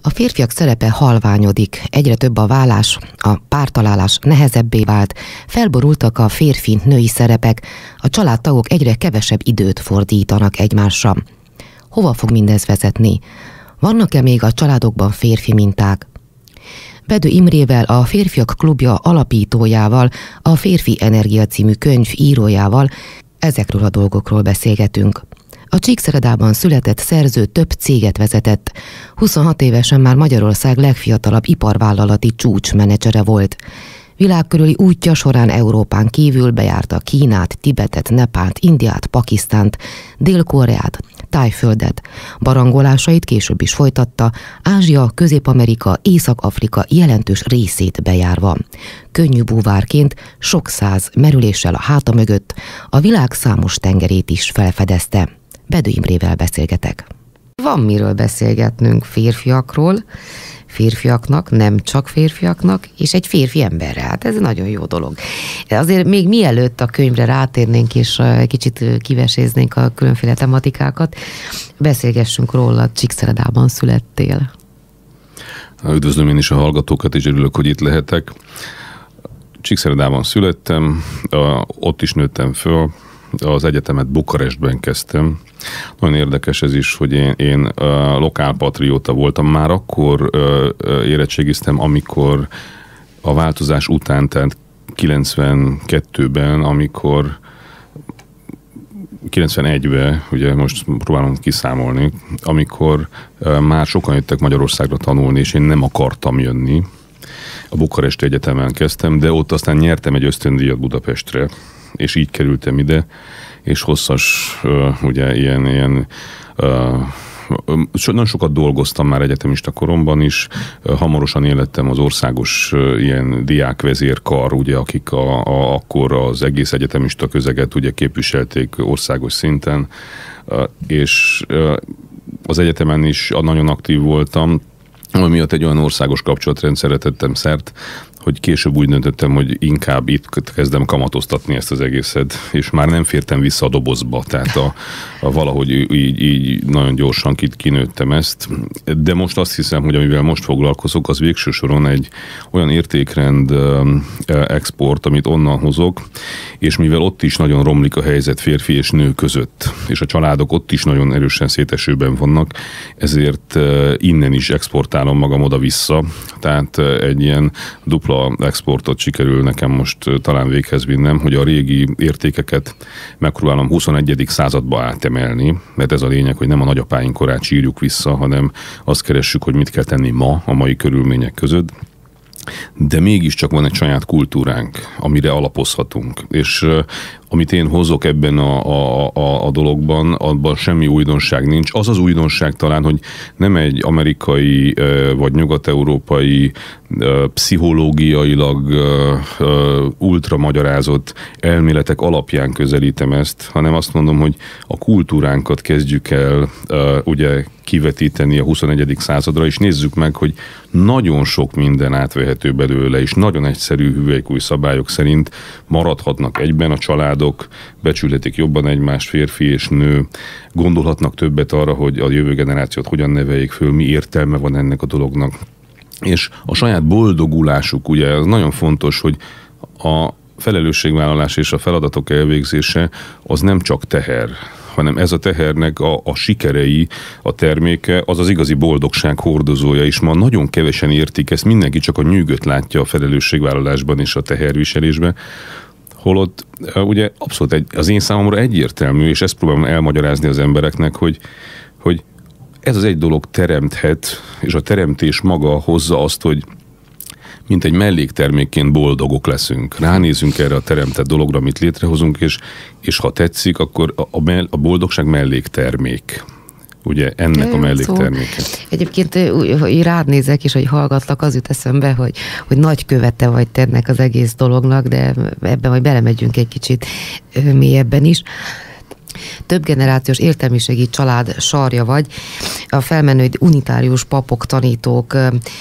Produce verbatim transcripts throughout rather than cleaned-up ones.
A férfiak szerepe halványodik, egyre több a vállás, a pártalálás nehezebbé vált, felborultak a férfi-női szerepek, a családtagok egyre kevesebb időt fordítanak egymásra. Hova fog mindez vezetni? Vannak-e még a családokban férfi minták? Bedő Imrével, a Férfiak Klubja alapítójával, a Férfi Energia című könyv írójával ezekről a dolgokról beszélgetünk. A Csíkszeredában született szerző több céget vezetett. huszonhat évesen már Magyarország legfiatalabb iparvállalati csúcsmenedzsere volt. Világkörüli útja során Európán kívül bejárta Kínát, Tibetet, Nepált, Indiát, Pakisztánt, Dél-Koreát, Tájföldet. Barangolásait később is folytatta, Ázsia, Közép-Amerika, Észak-Afrika jelentős részét bejárva. Könnyű búvárként sok száz merüléssel a háta mögött a világ számos tengerét is felfedezte. Bedő Imrével beszélgetek. Van miről beszélgetnünk férfiakról, férfiaknak, nem csak férfiaknak, és egy férfi emberre. Hát ez nagyon jó dolog. Azért még mielőtt a könyvre rátérnénk, és egy kicsit kiveséznénk a különféle tematikákat, beszélgessünk róla, Csíkszeredában születtél. Üdvözlöm én is a hallgatókat, és örülök, hogy itt lehetek. Csíkszeredában születtem, ott is nőttem föl, az egyetemet Bukarestben kezdtem. Nagyon érdekes ez is, hogy én, én uh, lokálpatrióta voltam. Már akkor uh, érettségiztem, amikor a változás után, tehát kilencvenkettőben, amikor kilencvenegyben, ugye most próbálom kiszámolni, amikor uh, már sokan jöttek Magyarországra tanulni, és én nem akartam jönni. A Bukaresti Egyetemen kezdtem, de ott aztán nyertem egy ösztöndíjat Budapestre, és így kerültem ide, és hosszas, uh, ugye ilyen, ilyen uh, nagyon sokat dolgoztam már egyetemista koromban is, uh, hamarosan élettem az országos uh, ilyen diákvezérkar, ugye, akik a, a, akkor az egész egyetemista közeget ugye képviselték országos szinten, uh, és uh, az egyetemen is nagyon aktív voltam, ami miatt egy olyan országos kapcsolatrendszerre tettem szert, hogy később úgy döntöttem, hogy inkább itt kezdem kamatoztatni ezt az egészet, és már nem fértem vissza a dobozba, tehát a, a valahogy így, így nagyon gyorsan kinőttem ezt. De most azt hiszem, hogy amivel most foglalkozok, az végső soron egy olyan értékrend export, amit onnan hozok, és mivel ott is nagyon romlik a helyzet férfi és nő között, és a családok ott is nagyon erősen szétesőben vannak, ezért innen is exportálom magam oda-vissza, tehát egy ilyen dupla exportot sikerül nekem most talán véghez vinnem, hogy a régi értékeket megpróbálom huszonegyedik századba átemelni, mert ez a lényeg, hogy nem a nagyapáink korát sírjuk vissza, hanem azt keressük, hogy mit kell tenni ma a mai körülmények között. De mégiscsak van egy saját kultúránk, amire alapozhatunk. És uh, amit én hozok ebben a, a, a, a dologban, abban semmi újdonság nincs. Az az újdonság talán, hogy nem egy amerikai uh, vagy nyugat-európai uh, pszichológiailag uh, uh, ultramagyarázott elméletek alapján közelítem ezt, hanem azt mondom, hogy a kultúránkat kezdjük el uh, ugye kivetíteni a huszonegyedik századra, és nézzük meg, hogy nagyon sok minden átvehető belőle, és nagyon egyszerű hüvelykúj szabályok szerint maradhatnak egyben a családok, becsülhetik jobban egymást, férfi és nő, gondolhatnak többet arra, hogy a jövő generációt hogyan neveljék föl, mi értelme van ennek a dolognak. És a saját boldogulásuk, ugye, az nagyon fontos, hogy a felelősségvállalás és a feladatok elvégzése az nem csak teher, hanem ez a tehernek a, a sikerei, a terméke, az az igazi boldogság hordozója, és ma nagyon kevesen értik ezt, mindenki csak a nyűgöt látja a felelősségvállalásban és a teherviselésben, holott ugye abszolút egy, az én számomra egyértelmű, és ezt próbálom elmagyarázni az embereknek, hogy, hogy ez az egy dolog teremthet, és a teremtés maga hozza azt, hogy mint egy melléktermékként boldogok leszünk. Ránézünk erre a teremtett dologra, amit létrehozunk, és, és ha tetszik, akkor a, a, a boldogság melléktermék. Ugye ennek a mellékterméke. Egyébként, hogy rád nézek és hogy hallgatlak, az jut eszembe, hogy, hogy nagy követe vagy te ennek az egész dolognak, de ebben majd belemegyünk egy kicsit mélyebben is. Több generációs értelmiségi család sarja vagy. A felmenő unitárius papok, tanítók,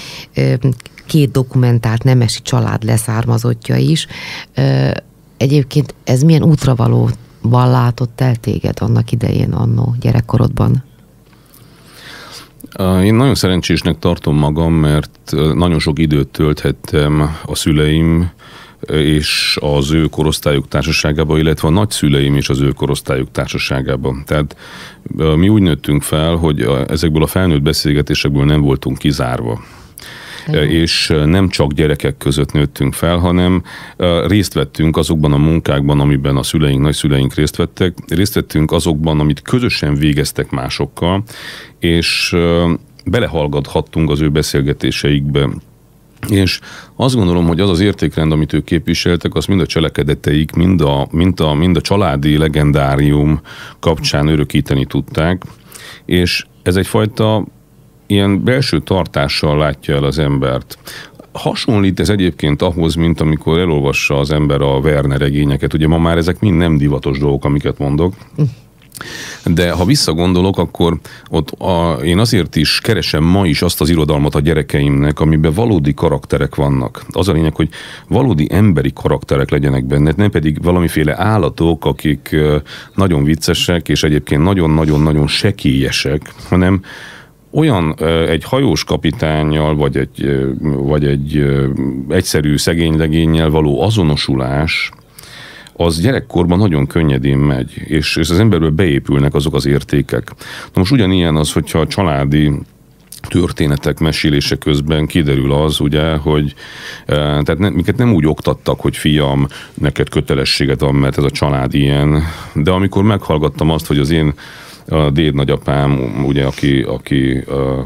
két dokumentált nemesi család leszármazottja is. Egyébként ez milyen útravalóban látott el téged annak idején, annó gyerekkorodban? Én nagyon szerencsésnek tartom magam, mert nagyon sok időt tölthettem a szüleim és az ő korosztályuk társaságában, illetve a nagyszüleim és az ő korosztályuk társaságában. Tehát mi úgy nőttünk fel, hogy ezekből a felnőtt beszélgetésekből nem voltunk kizárva. Uh-huh. És nem csak gyerekek között nőttünk fel, hanem részt vettünk azokban a munkákban, amiben a szüleink, nagyszüleink részt vettek, részt vettünk azokban, amit közösen végeztek másokkal, és belehallgathattunk az ő beszélgetéseikbe. És azt gondolom, hogy az az értékrend, amit ők képviseltek, az mind a cselekedeteik, mind a, mind a, mind a családi legendárium kapcsán örökíteni tudták, és ez egyfajta ilyen belső tartással látja el az embert. Hasonlít ez egyébként ahhoz, mint amikor elolvassa az ember a Verne regényeket. Ugye ma már ezek mind nem divatos dolgok, amiket mondok. De ha visszagondolok, akkor ott a, én azért is keresem ma is azt az irodalmat a gyerekeimnek, amiben valódi karakterek vannak. Az a lényeg, hogy valódi emberi karakterek legyenek benne, nem pedig valamiféle állatok, akik nagyon viccesek, és egyébként nagyon-nagyon-nagyon sekélyesek, hanem olyan egy hajós kapitánnyal, vagy egy, vagy egy egyszerű szegénylegénnyel való azonosulás, az gyerekkorban nagyon könnyedén megy, és, és az emberből beépülnek azok az értékek. Na most ugyanilyen az, hogyha a családi történetek mesélése közben kiderül az, ugye, hogy tehát ne, minket nem úgy oktattak, hogy fiam, neked kötelességed van, mert ez a család ilyen, de amikor meghallgattam azt, hogy az én a déd nagyapám, ugye, aki, aki a,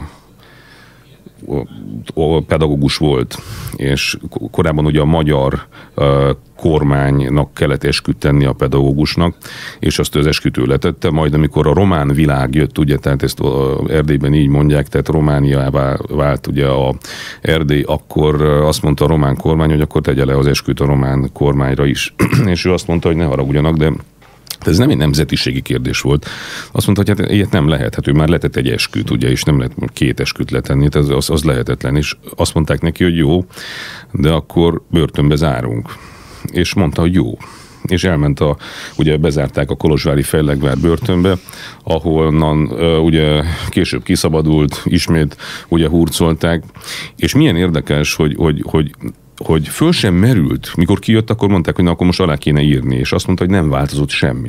a pedagógus volt, és korábban ugye a magyar a, kormánynak kellett esküt tenni a pedagógusnak, és azt az eskütő letette, majd amikor a román világ jött, ugye, tehát ezt Erdélyben így mondják, tehát Romániává vált ugye a Erdély, akkor azt mondta a román kormány, hogy akkor tegye le az esküt a román kormányra is. És ő azt mondta, hogy ne haragudjanak, de ez nem egy nemzetiségi kérdés volt. Azt mondta, hogy hát ilyet nem lehet. Hát ő már letett egy esküt, ugye, és nem lehet két esküt letenni, tehát az, az lehetetlen. És azt mondták neki, hogy jó, de akkor börtönbe zárunk. És mondta, hogy jó. És elment a, ugye bezárták a kolozsvári Fellegvár börtönbe, ahonnan uh, ugye később kiszabadult, ismét ugye hurcolták. És milyen érdekes, hogy, hogy, hogy hogy föl sem merült, mikor kijött, akkor mondták, hogy na, akkor most alá kéne írni, és azt mondta, hogy nem változott semmi.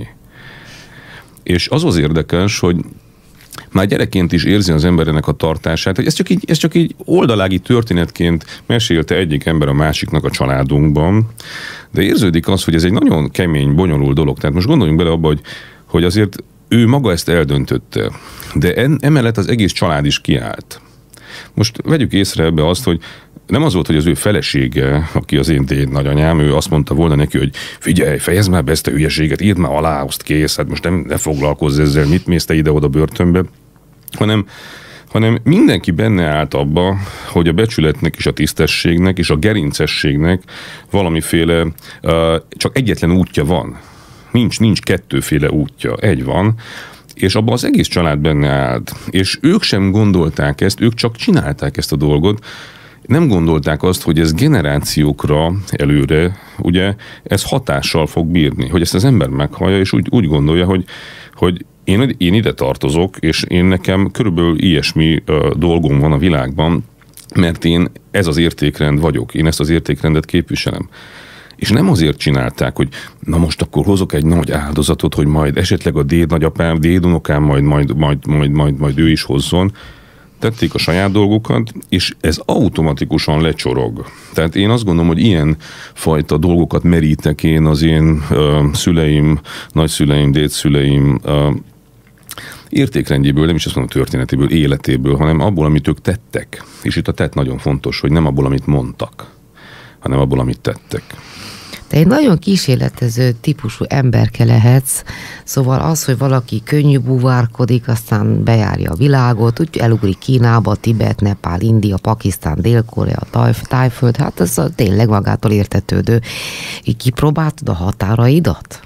És az az érdekes, hogy már gyerekként is érzi az ember ennek a tartását, hogy ez csak így, ez csak így oldalági történetként mesélte egyik ember a másiknak a családunkban, de érződik az, hogy ez egy nagyon kemény, bonyolult dolog. Tehát most gondoljunk bele abba, hogy, hogy azért ő maga ezt eldöntötte, de en, emellett az egész család is kiállt. Most vegyük észre ebbe azt, hogy nem az volt, hogy az ő felesége, aki az én déd nagyanyám, ő azt mondta volna neki, hogy figyelj, fejezd már be ezt a hülyeséget, írd már alá, azt kész, hát most nem, ne foglalkozz ezzel, mit mész te ide-oda börtönbe, hanem, hanem mindenki benne állt abba, hogy a becsületnek és a tisztességnek és a gerincességnek valamiféle, uh, csak egyetlen útja van. Nincs, nincs kettőféle útja, egy van, és abban az egész család benne állt. És ők sem gondolták ezt, ők csak csinálták ezt a dolgot, nem gondolták azt, hogy ez generációkra előre, ugye, ez hatással fog bírni, hogy ezt az ember meghallja, és úgy, úgy gondolja, hogy, hogy én, én ide tartozok, és én nekem körülbelül ilyesmi uh, dolgom van a világban, mert én ez az értékrend vagyok, én ezt az értékrendet képviselem. És nem azért csinálták, hogy na most akkor hozok egy nagy áldozatot, hogy majd esetleg a déd nagyapám, dédunokám majd, majd, majd, majd, majd, majd ő is hozzon. Tették a saját dolgokat, és ez automatikusan lecsorog. Tehát én azt gondolom, hogy ilyen fajta dolgokat merítek én az én uh, szüleim, nagyszüleim, dédszüleim uh, értékrendjéből, nem is azt mondom történetéből, életéből, hanem abból, amit ők tettek. És itt a tett nagyon fontos, hogy nem abból, amit mondtak, hanem abból, amit tettek. Te egy nagyon kísérletező típusú emberke lehetsz, szóval az, hogy valaki könnyű búvárkodik, aztán bejárja a világot, úgy elugrik Kínába, Tibet, Nepál, India, Pakisztán, Dél-Korea, Tájföld, hát ez a tényleg magától értetődő. Így kipróbáltad a határaidat?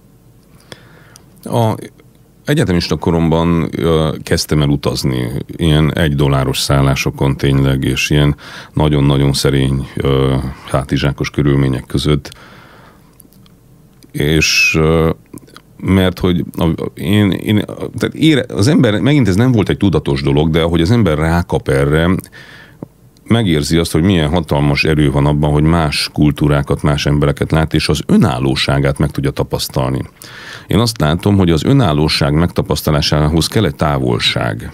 A egyetemista koromban uh, kezdtem el utazni, ilyen egy dolláros szállásokon tényleg, és ilyen nagyon-nagyon szerény uh, hátizsákos körülmények között. És uh, mert hogy én, én, tehát ére, az ember, megint ez nem volt egy tudatos dolog, de ahogy az ember rákap erre, megérzi azt, hogy milyen hatalmas erő van abban, hogy más kultúrákat, más embereket lát, és az önállóságát meg tudja tapasztalni. Én azt látom, hogy az önállóság megtapasztalásához kell egy távolság.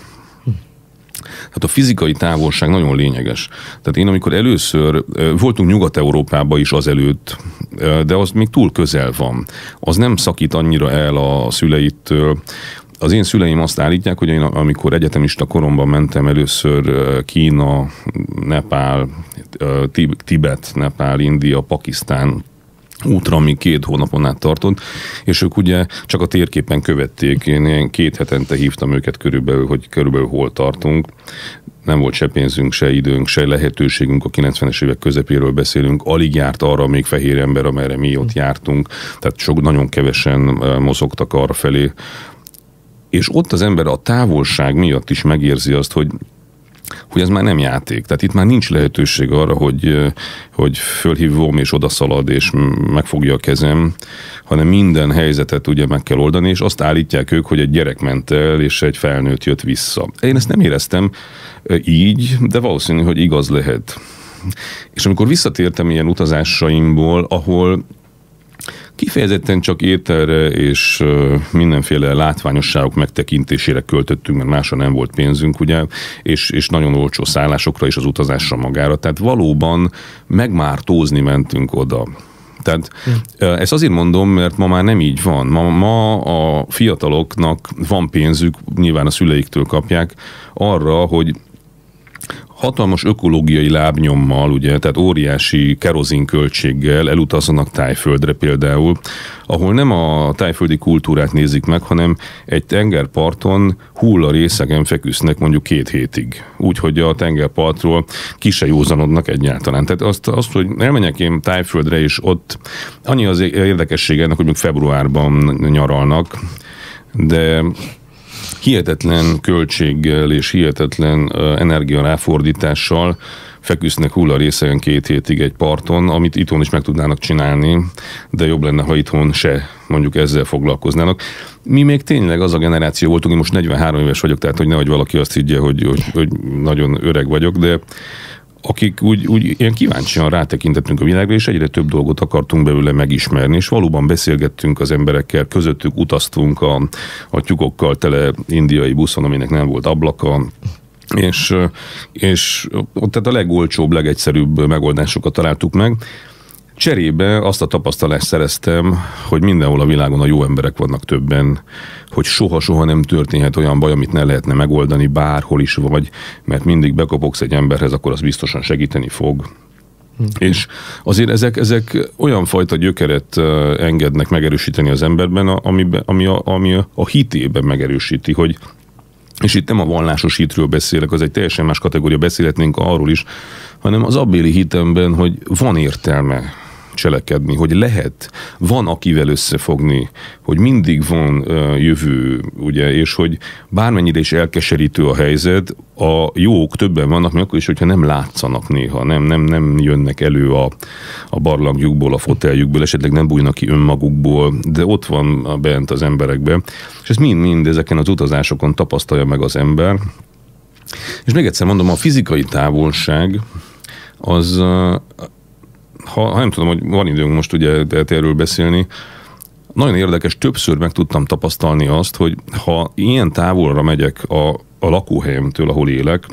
Hát a fizikai távolság nagyon lényeges. Tehát én amikor először, voltunk Nyugat-Európában is azelőtt, de az még túl közel van. Az nem szakít annyira el a szüleitől. Az én szüleim azt állítják, hogy én amikor egyetemista koromban mentem először Kína, Nepál, Tibet, Nepál, India, Pakisztán útra, ami két hónapon át tartott, és ők ugye csak a térképen követték. Én ilyen két hetente hívtam őket körülbelül, hogy körülbelül hol tartunk. Nem volt se pénzünk, se időnk, se lehetőségünk, a kilencvenes évek közepéről beszélünk, alig járt arra még fehér ember, amerre mi ott jártunk, tehát sok, nagyon kevesen mozogtak arra felé. És ott az ember a távolság miatt is megérzi azt, hogy hogy ez már nem játék. Tehát itt már nincs lehetőség arra, hogy, hogy fölhívom és odaszalad és megfogja a kezem, hanem minden helyzetet ugye meg kell oldani, és azt állítják ők, hogy egy gyerek ment el, és egy felnőtt jött vissza. Én ezt nem éreztem így, de valószínű, hogy igaz lehet. És amikor visszatértem ilyen utazásaimból, ahol kifejezetten csak ételre és mindenféle látványosságok megtekintésére költöttünk, mert másra nem volt pénzünk, ugye, és, és nagyon olcsó szállásokra és az utazásra magára. Tehát valóban megmártózni mentünk oda. Tehát ja. Ezt azért mondom, mert ma már nem így van. Ma, ma a fiataloknak van pénzük, nyilván a szüleiktől kapják, arra, hogy hatalmas ökológiai lábnyommal, ugye, tehát óriási kerozinköltséggel elutazzanak Tájföldre például, ahol nem a tájföldi kultúrát nézik meg, hanem egy tengerparton hulla részegen feküsznek mondjuk két hétig. Úgyhogy a tengerpartról ki se józanodnak egyáltalán. Tehát azt, azt, hogy elmenjek én Tájföldre, és ott annyi az érdekessége ennek, hogy még februárban nyaralnak, de hihetetlen költséggel és hihetetlen energia ráfordítással feküsznek hulla részegen két hétig egy parton, amit itthon is meg tudnának csinálni, de jobb lenne, ha itthon se mondjuk ezzel foglalkoznának. Mi még tényleg az a generáció voltunk, én most negyvenhárom éves vagyok, tehát hogy nehogy valaki azt higgye, hogy, hogy, hogy nagyon öreg vagyok, de akik úgy, úgy ilyen kíváncsian rátekintettünk a világra, és egyre több dolgot akartunk belőle megismerni, és valóban beszélgettünk az emberekkel, közöttük utaztunk a, a tyúkokkal tele indiai buszon, aminek nem volt ablaka, és, és ott tehát a legolcsóbb, legegyszerűbb megoldásokat találtuk meg. Cserébe azt a tapasztalást szereztem, hogy mindenhol a világon a jó emberek vannak többen, hogy soha-soha nem történhet olyan baj, amit ne lehetne megoldani, bárhol is vagy, mert mindig bekopogsz egy emberhez, akkor az biztosan segíteni fog. Hmm. És azért ezek, ezek olyan fajta gyökeret engednek megerősíteni az emberben, ami, ami, a, ami a, a hitében megerősíti, hogy és itt nem a vallásos hitről beszélek, az egy teljesen más kategória, beszélhetnénk arról is, hanem az abbéli hitemben, hogy van értelme cselekedni, hogy lehet, van akivel összefogni, hogy mindig van uh, jövő, ugye, és hogy bármennyire is elkeserítő a helyzet, a jók többen vannak, még akkor is, hogyha nem látszanak néha, nem, nem, nem jönnek elő a, a barlangjukból, a foteljükből, esetleg nem bújnak ki önmagukból, de ott van bent az emberekben, és ezt mind-mind ezeken az utazásokon tapasztalja meg az ember. És még egyszer mondom, a fizikai távolság az, ha, ha nem tudom, hogy van időnk most ugye erről beszélni, nagyon érdekes, többször meg tudtam tapasztalni azt, hogy ha ilyen távolra megyek a, a lakóhelyemtől, ahol élek,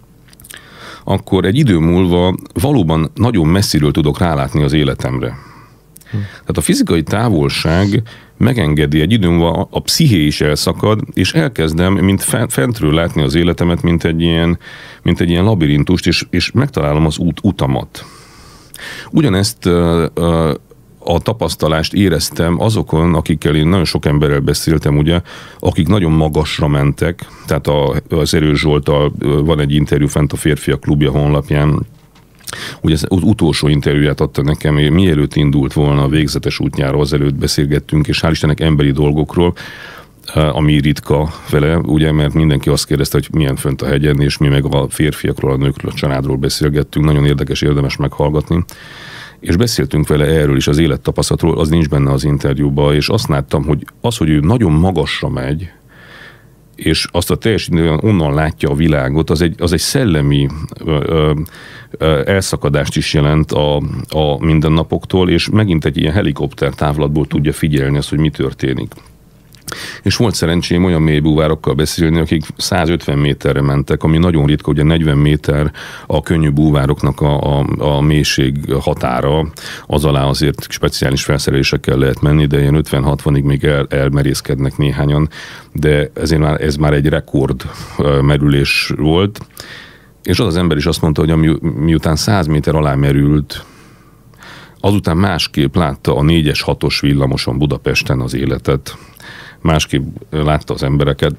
akkor egy idő múlva valóban nagyon messziről tudok rálátni az életemre. Hm. Tehát a fizikai távolság megengedi egy idő múlva, a, a psziché is elszakad, és elkezdem, mint fentről látni az életemet, mint egy ilyen, mint egy ilyen labirintust, és, és megtalálom az út, utamat. Ugyanezt uh, uh, a tapasztalást éreztem azokon, akikkel én nagyon sok emberrel beszéltem, ugye, akik nagyon magasra mentek, tehát a, az Erős Zsolttal van egy interjú fent a Férfiak Klubja honlapján, ugye az utolsó interjúját adta nekem, mielőtt indult volna a végzetes útjára, azelőtt beszélgettünk, és hál' Istennek emberi dolgokról, ami ritka vele, ugye, mert mindenki azt kérdezte, hogy milyen fönt a hegyen, és mi meg a férfiakról, a nőkről, a családról beszélgettünk, nagyon érdekes, érdemes meghallgatni. és beszéltünk vele erről is, az élettapasztalatról, az nincs benne az interjúban, és azt láttam, hogy az, hogy ő nagyon magasra megy, és azt a teljesen onnan látja a világot, az egy, az egy szellemi ö, ö, elszakást is jelent a, a mindennapoktól, és megint egy ilyen helikopter távlatból tudja figyelni azt, hogy mi történik. És volt szerencsém olyan mélybúvárokkal beszélni, akik százötven méterre mentek, ami nagyon ritka, ugye negyven méter a könnyű búvároknak a, a, a mélység határa, az alá azért speciális felszerelésekkel lehet menni, de ilyen ötven-hatvanig még el, elmerészkednek néhányan, de ezért már, ez már egy rekord merülés volt. És az az ember is azt mondta, hogy ami, miután száz méter alá merült, azután másképp látta a négyes, hatos villamoson Budapesten az életet, másképp látta az embereket.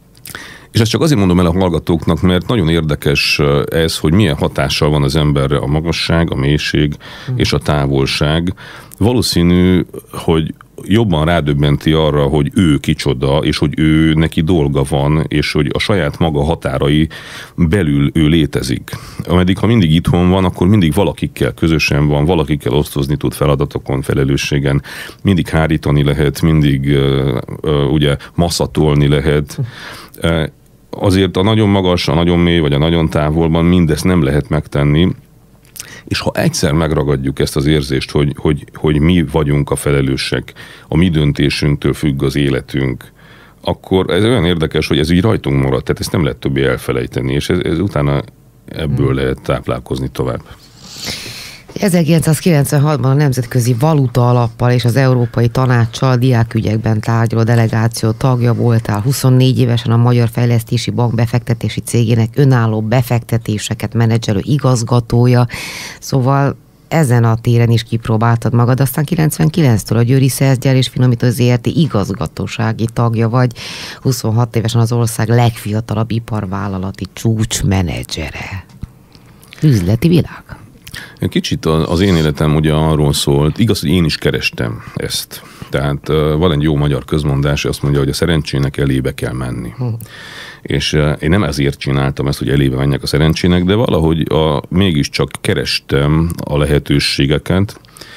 És ezt csak azért mondom el a hallgatóknak, mert nagyon érdekes ez, hogy milyen hatással van az emberre a magasság, a mélység és a távolság. Valószínű, hogy jobban rádöbbenti arra, hogy ő kicsoda, és hogy ő neki dolga van, és hogy a saját maga határai belül ő létezik. Ameddig, ha mindig itthon van, akkor mindig valakikkel közösen van, valakikkel osztozni tud feladatokon, felelősségen, mindig hárítani lehet, mindig uh, uh, ugye masszatolni lehet. Uh, azért a nagyon magas, a nagyon mély, vagy a nagyon távolban mindezt nem lehet megtenni, és ha egyszer megragadjuk ezt az érzést, hogy, hogy, hogy mi vagyunk a felelősek, a mi döntésünktől függ az életünk, akkor ez olyan érdekes, hogy ez így rajtunk marad, tehát ezt nem lehet többé elfelejteni, és ez, ez utána ebből hmm. lehet táplálkozni tovább. ezerkilencszázkilencvenhatban a Nemzetközi Valuta Alappal és az Európai Tanáccsal diákügyekben tárgyaló delegáció tagja voltál, huszonnégy évesen a Magyar Fejlesztési Bank befektetési cégének önálló befektetéseket menedzselő igazgatója, szóval ezen a téren is kipróbáltad magad, aztán kilencvenkilenctől a Győri Szerzgyár és Finomító zé er té igazgatósági tagja vagy, huszonhat évesen az ország legfiatalabb iparvállalati csúcsmenedzsere. Üzleti világ. Kicsit az én életem ugye arról szólt, igaz, hogy én is kerestem ezt. Tehát van egy jó magyar közmondás, azt mondja, hogy a szerencsének elébe kell menni. Hm. És én nem ezért csináltam ezt, hogy elébe menjek a szerencsének, de valahogy a, mégiscsak kerestem a lehetőségeket,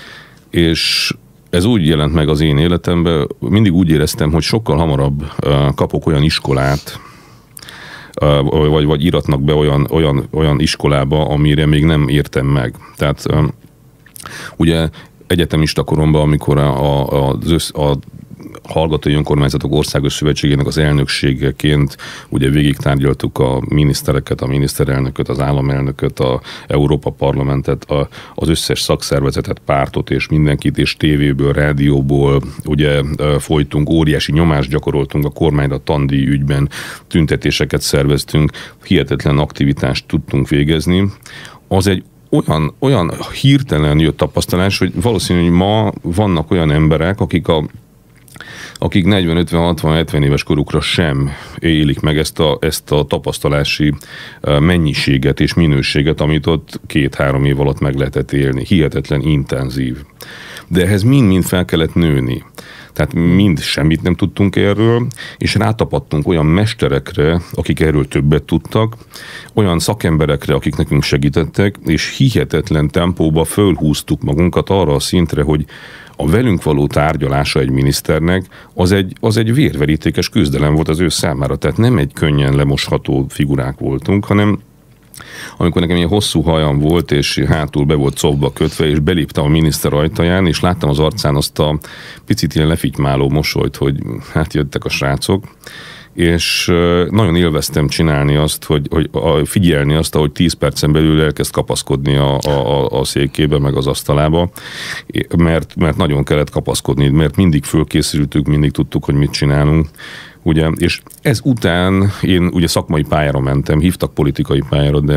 és ez úgy jelent meg az én életemben, mindig úgy éreztem, hogy sokkal hamarabb kapok olyan iskolát, vagy, vagy iratnak be olyan, olyan, olyan iskolába, amire még nem értem meg. Tehát ugye egyetemista koromban, amikor a, a, az össz, a Hallgatói Önkormányzatok Országos Szövetségének az elnökségeként ugye végig tárgyaltuk a minisztereket, a miniszterelnököt, az államelnököt, a Európa Parlamentet, a, az összes szakszervezetet, pártot és mindenkit, és tévéből, rádióból ugye folytunk, óriási nyomást gyakoroltunk a kormányra tandíj ügyben, tüntetéseket szerveztünk, hihetetlen aktivitást tudtunk végezni. Az egy olyan, olyan hirtelen jött tapasztalás, hogy valószínű, hogy ma vannak olyan emberek, akik a akik negyven, ötven, hatvan, hetven éves korukra sem élik meg ezt a, ezt a tapasztalási mennyiséget és minőséget, amit ott két-három év alatt meg lehetett élni. Hihetetlen intenzív. De ehhez mind-mind fel kellett nőni. Tehát mind semmit nem tudtunk erről, és rátapadtunk olyan mesterekre, akik erről többet tudtak, olyan szakemberekre, akik nekünk segítettek, és hihetetlen tempóba fölhúztuk magunkat arra a szintre, hogy a velünk való tárgyalása egy miniszternek, az egy, az egy vérverítékes küzdelem volt az ő számára. Tehát nem egy könnyen lemosható figurák voltunk, hanem amikor nekem ilyen hosszú hajam volt, és hátul be volt cofba kötve, és beléptem a miniszter ajtaján, és láttam az arcán azt a picit ilyen lefitymáló mosolyt, hogy hát jöttek a srácok, és nagyon élveztem csinálni azt, hogy, hogy figyelni azt, ahogy tíz percen belül elkezd kapaszkodni a, a, a székébe, meg az asztalába, mert, mert nagyon kellett kapaszkodni, mert mindig fölkészültük, mindig tudtuk, hogy mit csinálunk. Ugye, és ez után én ugye szakmai pályára mentem, hívtak politikai pályára, de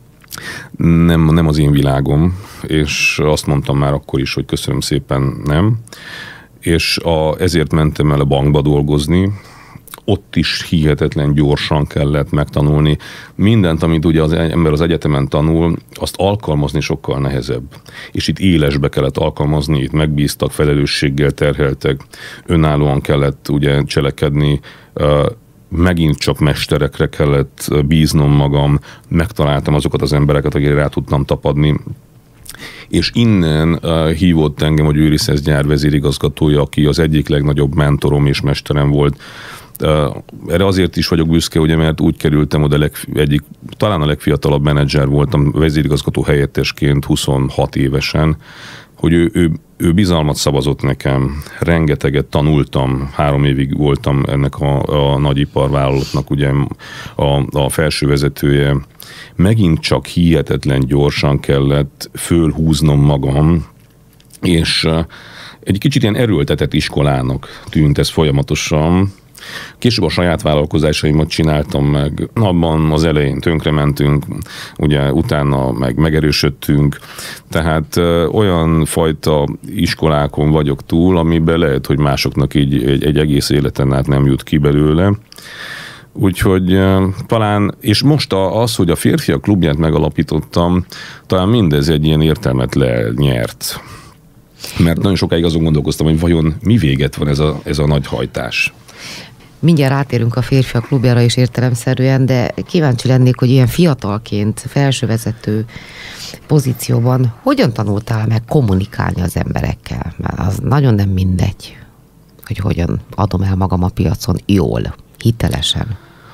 nem, nem az én világom, és azt mondtam már akkor is, hogy köszönöm szépen, nem. És a, ezért mentem el a bankba dolgozni, ott is hihetetlen gyorsan kellett megtanulni. Mindent, amit ugye az ember az egyetemen tanul, azt alkalmazni sokkal nehezebb. És itt élesbe kellett alkalmazni, itt megbíztak, felelősséggel terheltek, önállóan kellett ugye cselekedni, megint csak mesterekre kellett bíznom magam, megtaláltam azokat az embereket, akikre rá tudtam tapadni. és innen uh, hívott engem a Győri-Szesz gyár vezérigazgatója, aki az egyik legnagyobb mentorom és mesterem volt. Uh, erre azért is vagyok büszke, ugye, mert úgy kerültem oda, leg, egyik, talán a legfiatalabb menedzser voltam vezérigazgató helyettesként huszonhat évesen, hogy ő, ő, ő bizalmat szavazott nekem, rengeteget tanultam, három évig voltam ennek a, a nagyiparvállalatnak ugye a, a felső vezetője. Megint csak hihetetlen gyorsan kellett fölhúznom magam, és egy kicsit ilyen erőltetett iskolának tűnt ez folyamatosan. Később a saját vállalkozásaimat csináltam meg, abban az elején tönkrementünk, ugye utána meg megerősödtünk, tehát ö, olyan fajta iskolákon vagyok túl, amiben lehet, hogy másoknak így egy, egy egész életen át nem jut ki belőle. Úgyhogy ö, talán, és most az, hogy a Férfiak Klubját megalapítottam, talán mindez egy ilyen értelmet lenyert. Mert nagyon sokáig azon gondolkoztam, hogy vajon mi véget van ez a, ez a nagy hajtás. Mindjárt rátérünk a Férfiak Klubjára is értelemszerűen, de kíváncsi lennék, hogy ilyen fiatalként, felsővezető pozícióban hogyan tanultál meg kommunikálni az emberekkel? Mert az nagyon nem mindegy, hogy hogyan adom el magam a piacon jól, hitelesen.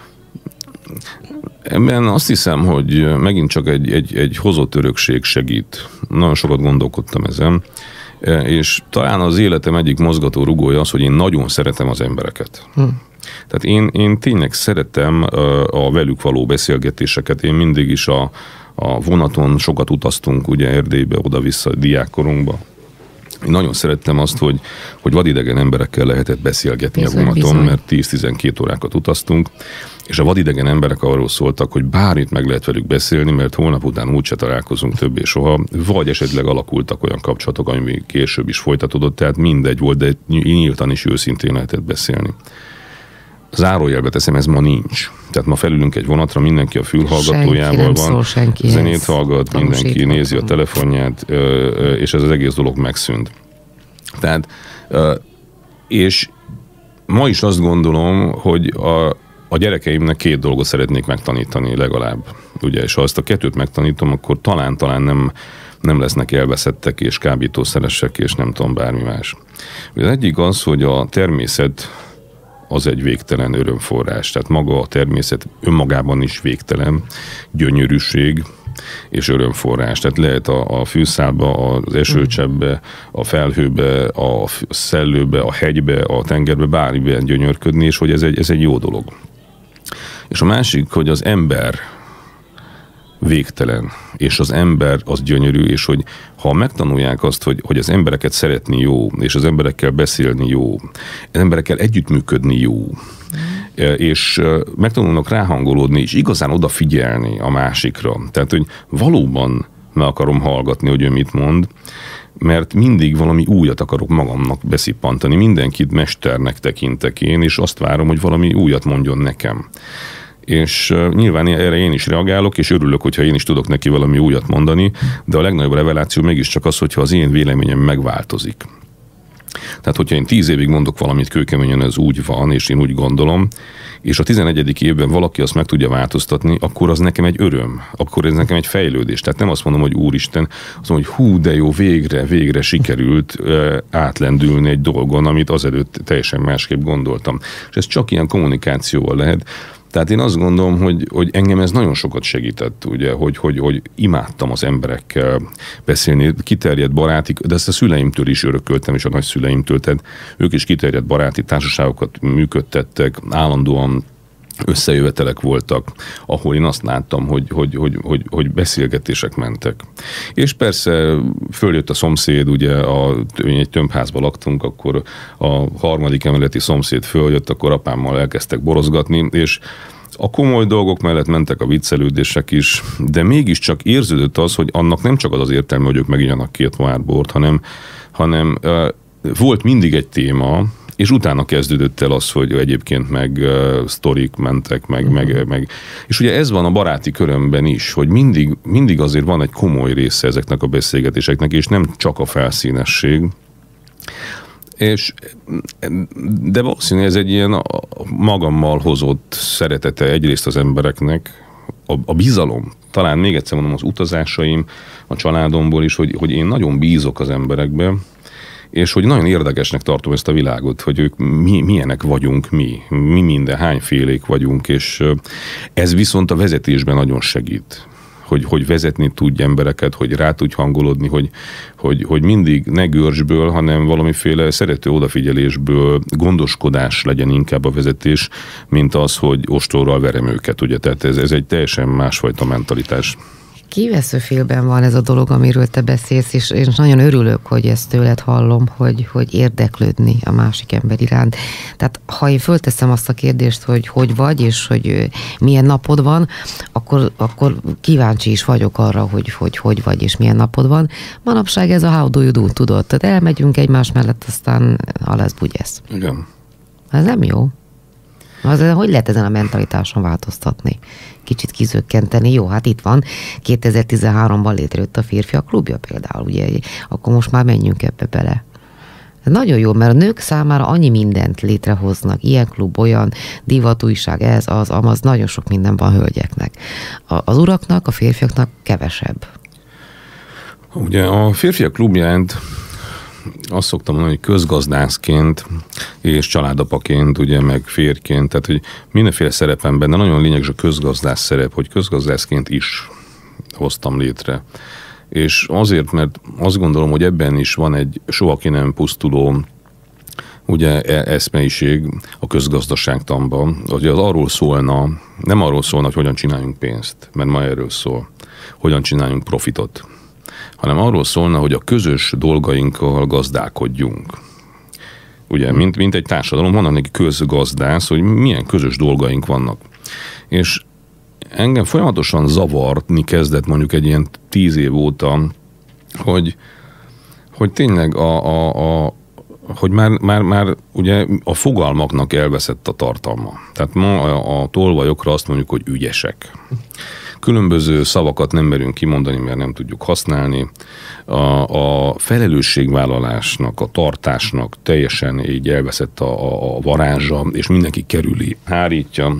Ebben azt hiszem, hogy megint csak egy, egy, egy hozott örökség segít. Nagyon sokat gondolkodtam ezen, és talán az életem egyik mozgató rugója az, hogy én nagyon szeretem az embereket. Hm. Tehát én, én tényleg szeretem a velük való beszélgetéseket. Én mindig is a, a vonaton sokat utaztunk, ugye Erdélybe, oda-vissza diákkorunkba. Én nagyon szerettem azt, hogy, hogy vadidegen emberekkel lehetett beszélgetni bizony, a vonaton, bizony. Mert tíz-tizenkét órákat utaztunk, és a vadidegen emberek arról szóltak, hogy bármit meg lehet velük beszélni, mert holnap után úgyse találkozunk többé soha, vagy esetleg alakultak olyan kapcsolatok, ami később is folytatódott, tehát mindegy volt, de nyíltan is őszintén lehetett beszélni. Zárójelbe teszem, ez ma nincs. Tehát ma felülünk egy vonatra, mindenki a fülhallgatójával van, zenét hallgat, mindenki nézi a telefonját, és ez az egész dolog megszűnt. Tehát, és ma is azt gondolom, hogy a, a gyerekeimnek két dolgot szeretnék megtanítani legalább. Ugye, és ha ezt a kettőt megtanítom, akkor talán-talán nem, nem lesznek elveszettek és kábítószeresek, és nem tudom, bármi más. Az egyik az, hogy a természet az egy végtelen örömforrás. Tehát maga a természet önmagában is végtelen gyönyörűség és örömforrás. Tehát lehet a, a fűszálba, az esőcseppbe, a felhőbe, a szellőbe, a hegybe, a tengerbe, bármiben gyönyörködni, és hogy ez egy, ez egy jó dolog. És a másik, hogy az ember végtelen, és az ember az gyönyörű, és hogy ha megtanulják azt, hogy, hogy az embereket szeretni jó, és az emberekkel beszélni jó, az emberekkel együttműködni jó, mm. és megtanulnak ráhangolódni, és igazán odafigyelni a másikra. Tehát, hogy valóban meg akarom hallgatni, hogy ő mit mond, mert mindig valami újat akarok magamnak beszippantani. Mindenkit mesternek tekintek én, és azt várom, hogy valami újat mondjon nekem. És uh, nyilván erre én is reagálok, és örülök, hogyha én is tudok neki valami újat mondani, de a legnagyobb reveláció mégiscsak az, hogyha az én véleményem megváltozik. Tehát, hogyha én tíz évig mondok valamit kőkeményen, ez úgy van, és én úgy gondolom, és a tizenegyedik évben valaki azt meg tudja változtatni, akkor az nekem egy öröm, akkor ez nekem egy fejlődés. Tehát nem azt mondom, hogy úristen, azt mondom, hogy hú, de jó, végre, végre sikerült uh, átlendülni egy dolgon, amit azelőtt teljesen másképp gondoltam. És ez csak ilyen kommunikációval lehet. Tehát én azt gondolom, hogy, hogy engem ez nagyon sokat segített, ugye, hogy, hogy, hogy imádtam az emberekkel beszélni, kiterjedt baráti, de ezt a szüleimtől is örököltem, és a nagyszüleimtől, tehát ők is kiterjedt baráti társaságokat működtettek, állandóan összejövetelek voltak, ahol én azt láttam, hogy, hogy, hogy, hogy, hogy beszélgetések mentek. És persze följött a szomszéd, ugye a, egy tömbházban laktunk, akkor a harmadik emeleti szomszéd följött, akkor apámmal elkezdtek borozgatni, és a komoly dolgok mellett mentek a viccelődések is, de mégiscsak érződött az, hogy annak nem csak az az értelme, hogy ők megigyanak két pohár bort, hanem, hanem uh, volt mindig egy téma, és utána kezdődött el az, hogy egyébként meg uh, sztorik mentek, meg, uh-huh. meg, meg. És ugye ez van a baráti körömben is, hogy mindig, mindig azért van egy komoly része ezeknek a beszélgetéseknek, és nem csak a felszínesség. És, de valószínűleg ez egy ilyen magammal hozott szeretete egyrészt az embereknek, a, a bizalom, talán még egyszer mondom, az utazásaim, a családomból is, hogy, hogy én nagyon bízok az emberekbe, és hogy nagyon érdekesnek tartom ezt a világot, hogy ők mi, milyenek vagyunk mi, mi minden, hányfélék vagyunk, és ez viszont a vezetésben nagyon segít. Hogy, hogy vezetni tudj embereket, hogy rá tudj hangolódni, hogy, hogy, hogy mindig ne görcsből, hanem valamiféle szerető odafigyelésből gondoskodás legyen inkább a vezetés, mint az, hogy ostorral verem őket, ugye? Tehát ez, ez egy teljesen másfajta mentalitás. Kivesző félben van ez a dolog, amiről te beszélsz, és én nagyon örülök, hogy ezt tőled hallom, hogy, hogy érdeklődni a másik ember iránt. Tehát ha én fölteszem azt a kérdést, hogy hogy vagy, és hogy milyen napod van, akkor, akkor kíváncsi is vagyok arra, hogy, hogy hogy vagy, és milyen napod van. Manapság ez a how do you do, tudod? Tehát elmegyünk egymás mellett, aztán a lesz bugyesz. Igen. Ez nem jó. Az, hogy lehet ezen a mentalitáson változtatni? Kicsit kizökkenteni. Jó, hát itt van. kétezer-tizenháromban létrejött a Férfiak Klubja például, ugye? Akkor most már menjünk ebbe bele. Ez nagyon jó, mert a nők számára annyi mindent létrehoznak. Ilyen klub, olyan divatújság, ez, az, amaz, nagyon sok minden van hölgyeknek. A, az uraknak, a férfiaknak kevesebb. Ugye a Férfiak Klubját azt szoktam mondani, hogy közgazdászként és családapaként, ugye, meg férjként, tehát hogy mindenféle szerepem benne, nagyon lényeges a közgazdász szerep, hogy közgazdászként is hoztam létre. És azért, mert azt gondolom, hogy ebben is van egy soha ki nem pusztuló ugye eszmeiség a közgazdaságtanban, hogy az arról szólna, nem arról szólna, hogy hogyan csináljunk pénzt, mert ma erről szól, hogyan csináljunk profitot, hanem arról szólna, hogy a közös dolgainkkal gazdálkodjunk. Ugye, mint, mint egy társadalom, van egy közgazdász, hogy milyen közös dolgaink vannak. És engem folyamatosan zavarni kezdett mondjuk egy ilyen tíz év óta, hogy, hogy tényleg a, a, a hogy már, már, már ugye a fogalmaknak elveszett a tartalma. Tehát ma a, a tolvajokra azt mondjuk, hogy ügyesek. Különböző szavakat nem merünk kimondani, mert nem tudjuk használni. A, a felelősségvállalásnak, a tartásnak teljesen így elveszett a, a varázsa, és mindenki kerüli, hárítja.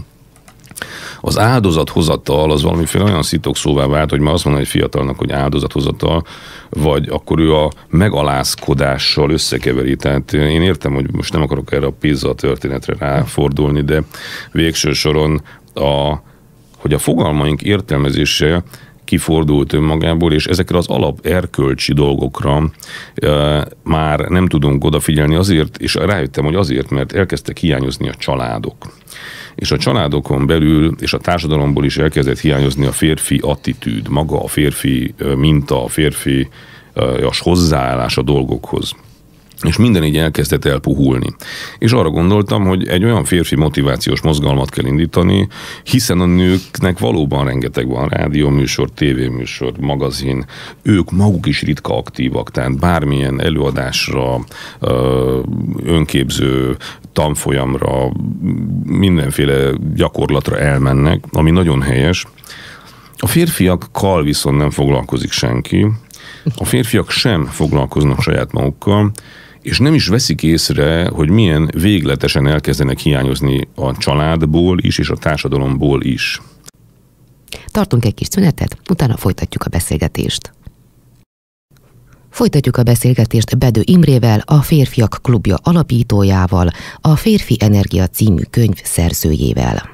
Az áldozathozatal az valamiféle olyan szitokszóvá vált, hogy már azt mondani egy fiatalnak, hogy áldozathozatal, vagy akkor ő a megalázkodással összekeveri. Tehát én értem, hogy most nem akarok erre a pizza történetre ráfordulni, de végső soron a hogy a fogalmaink értelmezése kifordult önmagából, és ezekre az alap erkölcsi dolgokra e, már nem tudunk odafigyelni azért, és rájöttem, hogy azért, mert elkezdtek hiányozni a családok. És a családokon belül, és a társadalomból is elkezdett hiányozni a férfi attitűd, maga a férfi minta, a férfi e, hozzáállás a dolgokhoz. És minden így elkezdett elpuhulni. És arra gondoltam, hogy egy olyan férfi motivációs mozgalmat kell indítani, hiszen a nőknek valóban rengeteg van, rádióműsor, tévéműsor, magazin, ők maguk is ritka aktívak, tehát bármilyen előadásra, önképző tanfolyamra, mindenféle gyakorlatra elmennek, ami nagyon helyes. A férfiakkal viszont nem foglalkozik senki, a férfiak sem foglalkoznak saját magukkal, és nem is veszik észre, hogy milyen végletesen elkezdenek hiányozni a családból is, és a társadalomból is. Tartunk egy kis szünetet, utána folytatjuk a beszélgetést. Folytatjuk a beszélgetést Bedő Imrével, a Férfiak Klubja alapítójával, a Férfi Energia című könyv szerzőjével.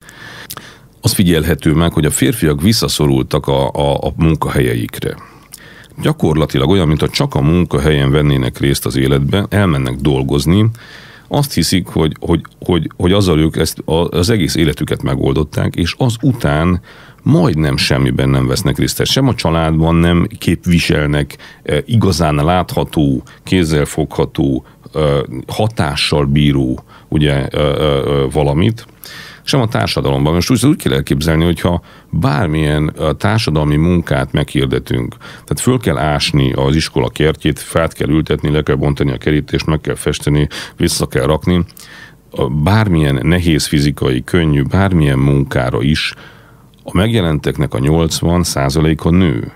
Az figyelhető meg, hogy a férfiak visszaszorultak a, a, a munkahelyeikre. Gyakorlatilag olyan, mintha csak a munkahelyen vennének részt az életben, elmennek dolgozni, azt hiszik, hogy, hogy, hogy, hogy azzal ők ezt az egész életüket megoldották, és az után majdnem semmiben nem vesznek részt. Tehát sem a családban nem képviselnek igazán látható, kézzelfogható, hatással bíró ugye, valamit, sem a társadalomban. Most úgy, úgy kell elképzelni, hogyha bármilyen társadalmi munkát meghirdetünk, tehát föl kell ásni az iskola kertjét, fát kell ültetni, le kell bontani a kerítést, meg kell festeni, vissza kell rakni, bármilyen nehéz fizikai, könnyű, bármilyen munkára is, a megjelenteknek a nyolcvan százaléka nő.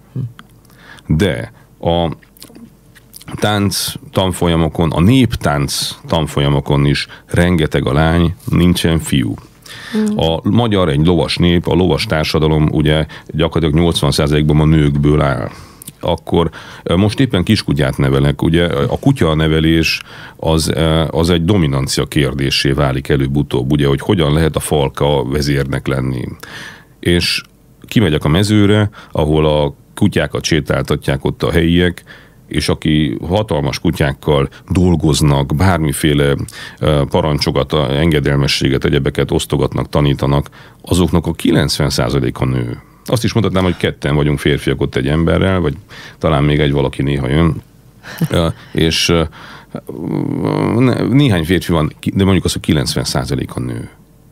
De a tánc tanfolyamokon, a néptánc tanfolyamokon is rengeteg a lány, nincsen fiú. A magyar egy lovas nép, a lovas társadalom ugye gyakorlatilag nyolcvan százalékban a nőkből áll. Akkor most éppen kiskutyát nevelek, ugye a kutya nevelés az, az egy dominancia kérdésé válik előbb-utóbb, ugye, hogy hogyan lehet a falka vezérnek lenni. És kimegyek a mezőre, ahol a kutyákat sétáltatják ott a helyiek, és aki hatalmas kutyákkal dolgoznak, bármiféle parancsokat, engedelmességet, egyebeket osztogatnak, tanítanak, azoknak a kilencven százaléka nő. Azt is mondhatnám, hogy ketten vagyunk férfiak ott egy emberrel, vagy talán még egy valaki néha jön. És néhány férfi van, de mondjuk az, hogy kilencven százaléka nő.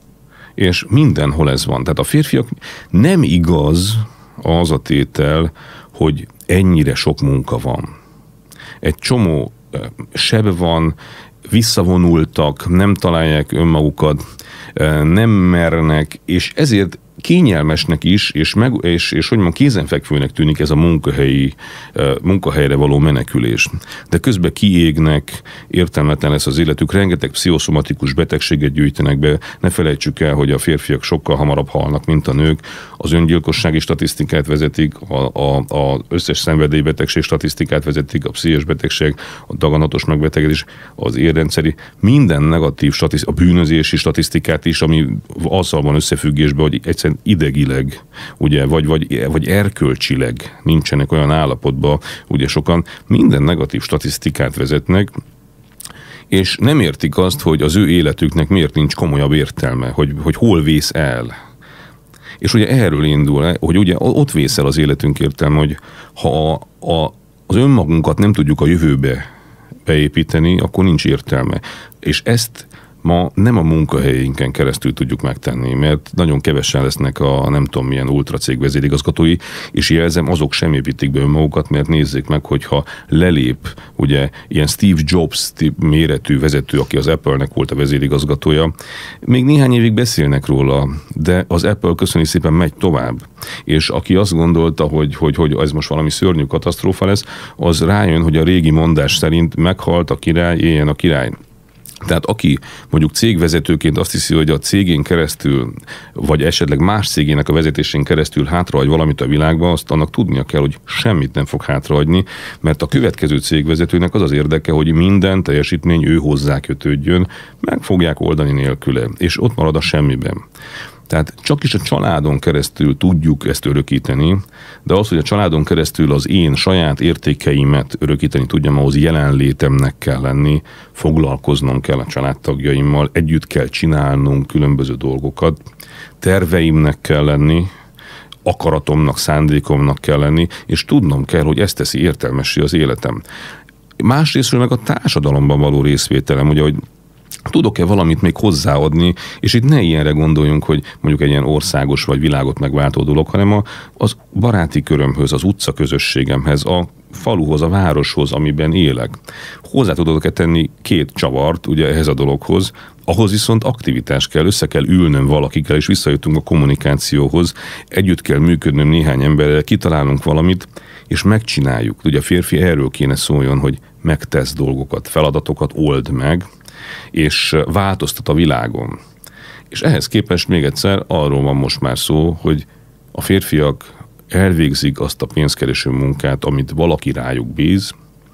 És mindenhol ez van. Tehát a férfiak nem igaz az a tétel, hogy ennyire sok munka van. Egy csomó seb van, visszavonultak, nem találják önmagukat, nem mernek, és ezért kényelmesnek is, és, meg, és, és hogy mondjam, kézenfekvőnek tűnik ez a munkahelyi, munkahelyre való menekülés. De közben kiégnek, értelmetlen lesz az életük, rengeteg pszichoszomatikus betegséget gyűjtenek be, ne felejtsük el, hogy a férfiak sokkal hamarabb halnak, mint a nők, az öngyilkossági statisztikát vezetik, az összes szenvedélybetegség statisztikát vezetik, a pszichés betegség, a daganatos megbetegedés, az érrendszeri, minden negatív statisztikát, a bűnözési statisztikát is, ami azzal van összefüggésben, hogy egyszerűen idegileg, ugye, vagy, vagy, vagy erkölcsileg nincsenek olyan állapotban, ugye sokan minden negatív statisztikát vezetnek, és nem értik azt, hogy az ő életüknek miért nincs komolyabb értelme, hogy, hogy hol vész el. És ugye erről indul, hogy ugye ott vész el az életünk értelme, hogy ha a, a, az önmagunkat nem tudjuk a jövőbe beépíteni, akkor nincs értelme. És ezt ma nem a munkahelyeinken keresztül tudjuk megtenni, mert nagyon kevesen lesznek a nem tudom milyen ultracég vezérigazgatói, és jelzem, azok sem építik be önmagukat, mert nézzék meg, hogyha lelép ugye ilyen Steve Jobs méretű vezető, aki az Apple-nek volt a vezérigazgatója, még néhány évig beszélnek róla, de az Apple köszöni szépen megy tovább. És aki azt gondolta, hogy, hogy, hogy ez most valami szörnyű katasztrófa lesz, az rájön, hogy a régi mondás szerint meghalt a király, éljen a király. Tehát aki mondjuk cégvezetőként azt hiszi, hogy a cégén keresztül, vagy esetleg más cégének a vezetésén keresztül hátrahagy valamit a világba, azt annak tudnia kell, hogy semmit nem fog hátrahagyni, mert a következő cégvezetőnek az az érdeke, hogy minden teljesítmény ő hozzá kötődjön, meg fogják oldani nélküle, és ott marad a semmiben. Tehát csak is a családon keresztül tudjuk ezt örökíteni, de az, hogy a családon keresztül az én saját értékeimet örökíteni tudjam, ahhoz jelenlétemnek kell lenni, foglalkoznom kell a családtagjaimmal, együtt kell csinálnunk különböző dolgokat, terveimnek kell lenni, akaratomnak, szándékomnak kell lenni, és tudnom kell, hogy ezt teszi értelmessé az életem. Másrésztről meg a társadalomban való részvételem, ugye, hogy tudok-e valamit még hozzáadni, és itt ne ilyenre gondoljunk, hogy mondjuk egy ilyen országos vagy világot megváltó dolog, hanem a, az baráti körömhöz, az utca közösségemhez, a faluhoz, a városhoz, amiben élek. Hozzá tudok-e tenni két csavart ugye ehhez a dologhoz, ahhoz viszont aktivitás kell, össze kell ülnöm valakikkel, és visszajutunk a kommunikációhoz, együtt kell működnöm néhány emberrel, kitalálunk valamit, és megcsináljuk. Ugye a férfi erről kéne szóljon, hogy megtesz dolgokat, feladatokat old meg, és változtat a világon. És ehhez képest még egyszer arról van most már szó, hogy a férfiak elvégzik azt a pénzkereső munkát, amit valaki rájuk bíz,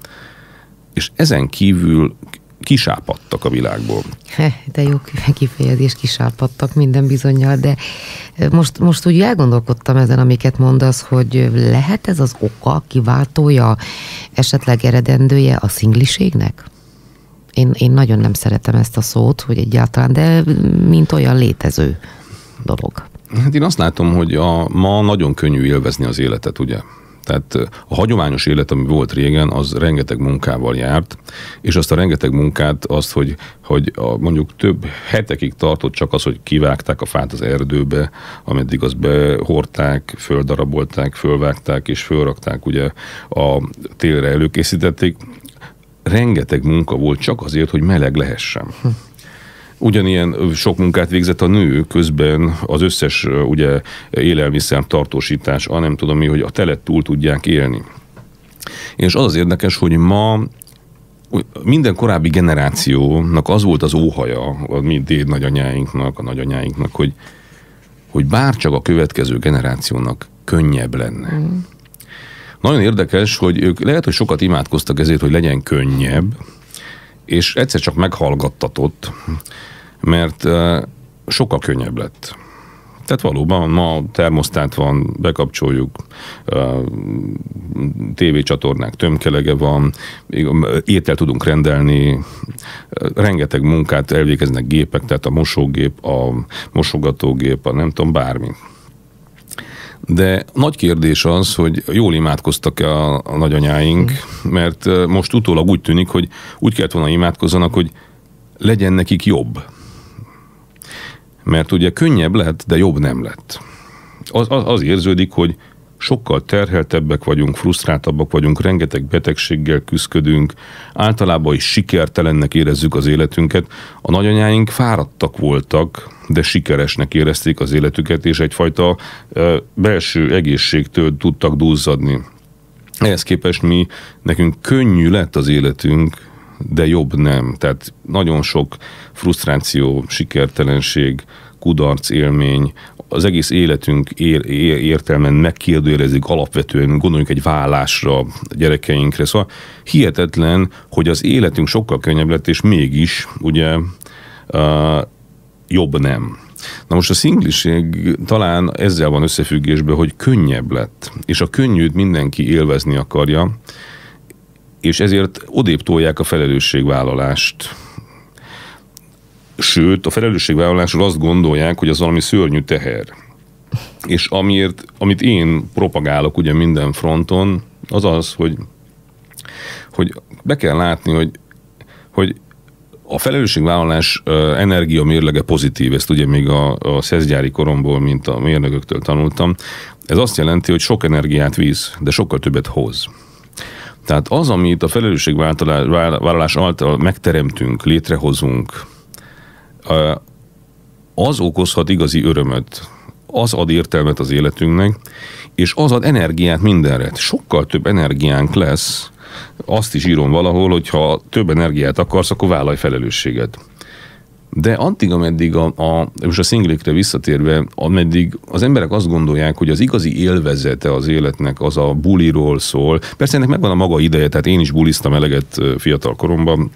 és ezen kívül kisápadtak a világból. De jó kifejezés, kisápadtak minden bizonnyal, de most, most úgy elgondolkodtam ezen, amiket mondasz, hogy lehet ez az oka, kiváltója, esetleg eredendője a szingliségnek? Én, én nagyon nem szeretem ezt a szót, hogy egyáltalán, de mint olyan létező dolog. Hát én azt látom, hogy a, ma nagyon könnyű élvezni az életet, ugye? Tehát a hagyományos élet, ami volt régen, az rengeteg munkával járt, és azt a rengeteg munkát, azt, hogy, hogy a, mondjuk több hetekig tartott csak az, hogy kivágták a fát az erdőbe, ameddig azt behordták, földarabolták, fölvágták és fölrakták, ugye a télre előkészítették. Rengeteg munka volt csak azért, hogy meleg lehessen. Ugyanilyen sok munkát végzett a nő, közben az összes ugye élelmiszer tartósítás, a nem tudom mi, hogy a telet túl tudják élni. És az az érdekes, hogy ma minden korábbi generációnak az volt az óhaja, a mi déd nagyanyáinknak, a nagyanyáinknak, hogy, hogy bárcsak a következő generációnak könnyebb lenne. Mm. Nagyon érdekes, hogy ők lehet, hogy sokat imádkoztak ezért, hogy legyen könnyebb, és egyszer csak meghallgattatott, mert uh, sokkal könnyebb lett. Tehát valóban ma termosztát van, bekapcsoljuk, tévécsatornák tömkelege van, étel tudunk rendelni, rengeteg munkát elvégeznek gépek, tehát a mosógép, a mosogatógép, a nem tudom, bármi. De nagy kérdés az, hogy jól imádkoztak a, a nagyanyáink, mert most utólag úgy tűnik, hogy úgy kellett volna imádkozzanak, hogy legyen nekik jobb. Mert ugye könnyebb lett, de jobb nem lett. Az, az, az érződik, hogy sokkal terheltebbek vagyunk, frusztráltabbak vagyunk, rengeteg betegséggel küzdködünk, általában is sikertelennek érezzük az életünket. A nagyanyáink fáradtak voltak, de sikeresnek érezték az életüket, és egyfajta e, belső egészségtől tudtak duzzadni. Ehhez képest mi, nekünk könnyű lett az életünk, de jobb nem. Tehát nagyon sok frusztráció, sikertelenség, kudarc élmény, az egész életünk ér, ér, értelmen megkérdőjelezik alapvetően, gondoljunk egy vállásra, gyerekeinkre. Szóval hihetetlen, hogy az életünk sokkal könnyebb lett, és mégis ugye uh, jobb nem. Na most a szingliség talán ezzel van összefüggésben, hogy könnyebb lett, és a könnyűt mindenki élvezni akarja, és ezért odébb tolják a felelősségvállalást. Sőt, a felelősségvállalásról azt gondolják, hogy az valami szörnyű teher. És amiért, amit én propagálok ugye minden fronton, az az, hogy, hogy be kell látni, hogy, hogy a felelősségvállalás energia mérlege pozitív, ezt ugye még a, a szeszgyári koromból, mint a mérnököktől tanultam. Ez azt jelenti, hogy sok energiát visz, de sokkal többet hoz. Tehát az, amit a felelősségvállalás által megteremtünk, létrehozunk, az okozhat igazi örömöt, az ad értelmet az életünknek, és az ad energiát mindenre. Sokkal több energiánk lesz, azt is írom valahol, hogy ha több energiát akarsz, akkor vállalj felelősséget. De addig, ameddig a, a, most a szinglikre visszatérve, ameddig az emberek azt gondolják, hogy az igazi élvezete az életnek az a buliról szól. Persze ennek megvan a maga ideje, tehát én is buliztam eleget fiatal koromban,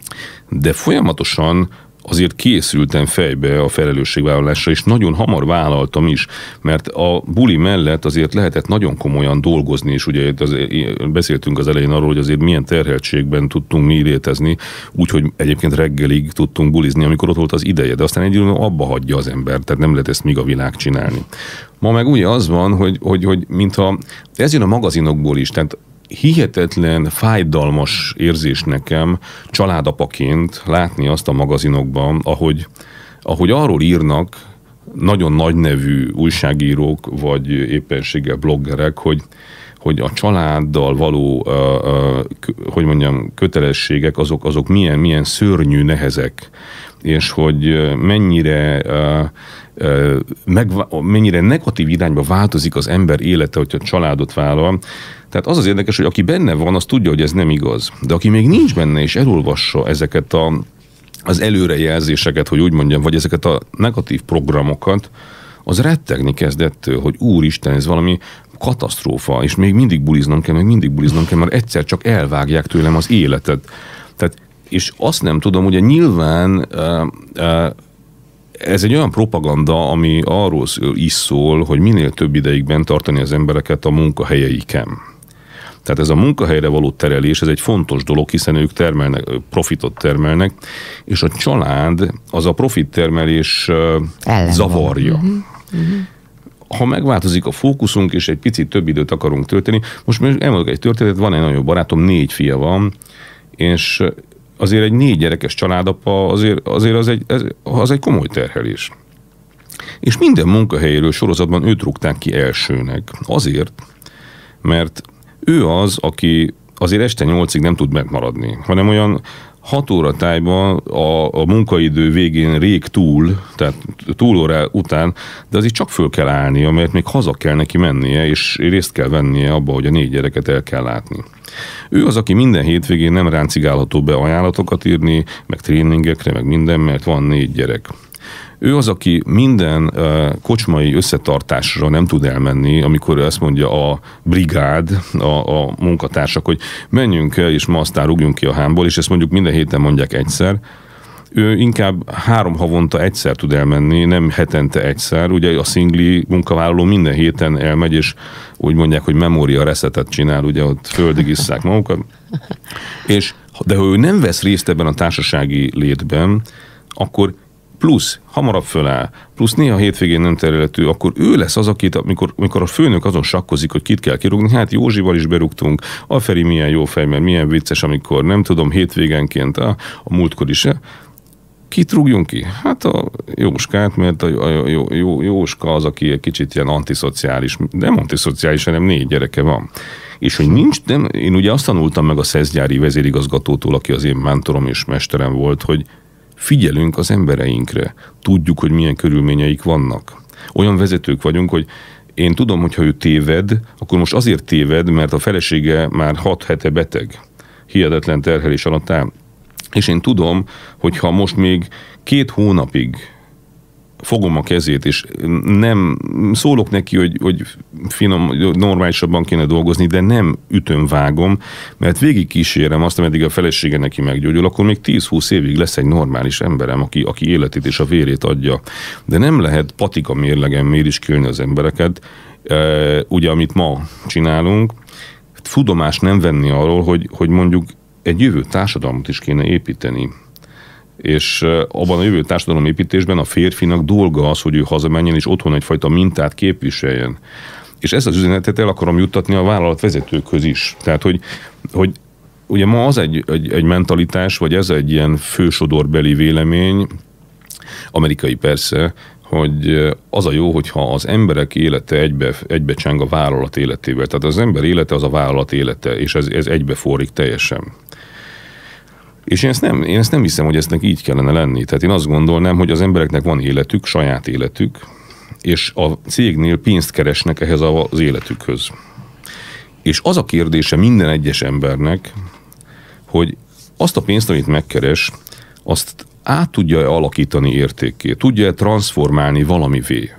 de folyamatosan azért készültem fejbe a felelősségvállalásra, és nagyon hamar vállaltam is, mert a buli mellett azért lehetett nagyon komolyan dolgozni, és ugye az, beszéltünk az elején arról, hogy azért milyen terheltségben tudtunk mi létezni, úgyhogy egyébként reggelig tudtunk bulizni, amikor ott volt az ideje, de aztán egyébként abba hagyja az ember, tehát nem lehet ezt míg a világ csinálni. Ma meg ugye az van, hogy, hogy, hogy mintha ez jön a magazinokból is, tehát hihetetlen, fájdalmas érzés nekem családapaként látni azt a magazinokban, ahogy, ahogy arról írnak nagyon nagy nevű újságírók, vagy éppenséggel bloggerek, hogy, hogy a családdal való, uh, uh, hogy mondjam, kötelességek, azok, azok milyen, milyen szörnyű nehezek, és hogy mennyire uh, uh, megvá- mennyire negatív irányba változik az ember élete, hogyha családot vállal. Tehát az az érdekes, hogy aki benne van, az tudja, hogy ez nem igaz. De aki még nincs benne, és elolvassa ezeket a, az előrejelzéseket, hogy úgy mondjam, vagy ezeket a negatív programokat, az rettegni kezdettől, hogy úristen, ez valami katasztrófa, és még mindig buliznom kell, még mindig buliznom kell, mert egyszer csak elvágják tőlem az életet. Tehát, és azt nem tudom, ugye nyilván uh, uh, ez egy olyan propaganda, ami arról is szól, hogy minél több ideig bent tartani az embereket a munkahelyeiken. Tehát ez a munkahelyre való terelés, ez egy fontos dolog, hiszen ők termelnek, profitot termelnek, és a család az a profittermelés Ellen zavarja. Uh-huh. Uh-huh. Ha megváltozik a fókuszunk, és egy picit több időt akarunk tölteni, most elmondok egy történetet, van egy nagyon barátom, négy fia van, és azért egy négy gyerekes családapa, azért, azért az, egy, ez, az egy komoly terhelés. És minden munkahelyéről sorozatban őt rúgták ki elsőnek. Azért, mert ő az, aki azért este nyolcig nem tud megmaradni, hanem olyan hat óra tájban a, a munkaidő végén rég túl, tehát túlórá után, de azért csak föl kell állnia, mert még haza kell neki mennie, és részt kell vennie abba, hogy a négy gyereket el kell látni. Ő az, aki minden hétvégén nem ráncigálható be ajánlatokat írni, meg tréningekre, meg minden, mert van négy gyerek. Ő az, aki minden uh, kocsmai összetartásra nem tud elmenni, amikor ezt mondja a brigád, a, a munkatársak, hogy menjünk el, és ma aztán rúgjunk ki a hámból, és ezt mondjuk minden héten mondják egyszer. Ő inkább három havonta egyszer tud elmenni, nem hetente egyszer. Ugye a szingli munkavállaló minden héten elmegy, és úgy mondják, hogy memória resetet csinál, ugye ott földigisszák magukat. És, de ha ő nem vesz részt ebben a társasági létben, akkor plusz hamarabb föláll, plusz néha hétvégén nem területű, akkor ő lesz az, akit, amikor, amikor a főnök azon sakkozik, hogy kit kell kirúgni, hát Józsival is berúgtunk, a Feri milyen jó fej, mert milyen vicces, amikor nem tudom, hétvégenként a, a múltkor is. Kit rúgjunk ki? Hát a Jóskát, mert a, a jó, jó, Jóska az, aki egy kicsit ilyen antiszociális, nem antiszociális, hanem négy gyereke van. És hogy nincs, nem, én ugye azt tanultam meg a szeszgyári vezérigazgatótól, aki az én mentorom és mesterem volt, hogy figyelünk az embereinkre, tudjuk, hogy milyen körülményeik vannak. Olyan vezetők vagyunk, hogy én tudom, hogy ha ő téved, akkor most azért téved, mert a felesége már hat hete beteg, hihetetlen terhelés alatt áll. És én tudom, hogy ha most még két hónapig fogom a kezét, és nem szólok neki, hogy, hogy finom, normálisabban kéne dolgozni, de nem ütöm, vágom, mert végig kísérem azt, ameddig a felesége neki meggyógyul, akkor még tíz-húsz évig lesz egy normális emberem, aki, aki életét és a vérét adja. De nem lehet patika mérlegen mériskélni az embereket, e, ugye, amit ma csinálunk, tudomást nem venni arról, hogy, hogy mondjuk egy jövő társadalmat is kéne építeni. És abban a jövő társadalomépítésben a férfinak dolga az, hogy ő hazamenjen, és otthon egyfajta mintát képviseljen. És ezt az üzenetet el akarom juttatni a vállalatvezetőkhöz is. Tehát, hogy, hogy ugye ma az egy, egy, egy mentalitás, vagy ez egy ilyen fősodorbeli vélemény, amerikai persze, hogy az a jó, hogyha az emberek élete egybe, egybecseng a vállalat életével. Tehát az ember élete az a vállalat élete, és ez, ez egybeforrik teljesen. És én ezt, nem, én ezt nem hiszem, hogy ezt így kellene lenni. Tehát én azt gondolnám, hogy az embereknek van életük, saját életük, és a cégnél pénzt keresnek ehhez az életükhöz. És az a kérdése minden egyes embernek, hogy azt a pénzt, amit megkeres, azt át tudja-e alakítani értékké, tudja-e transformálni valamivé.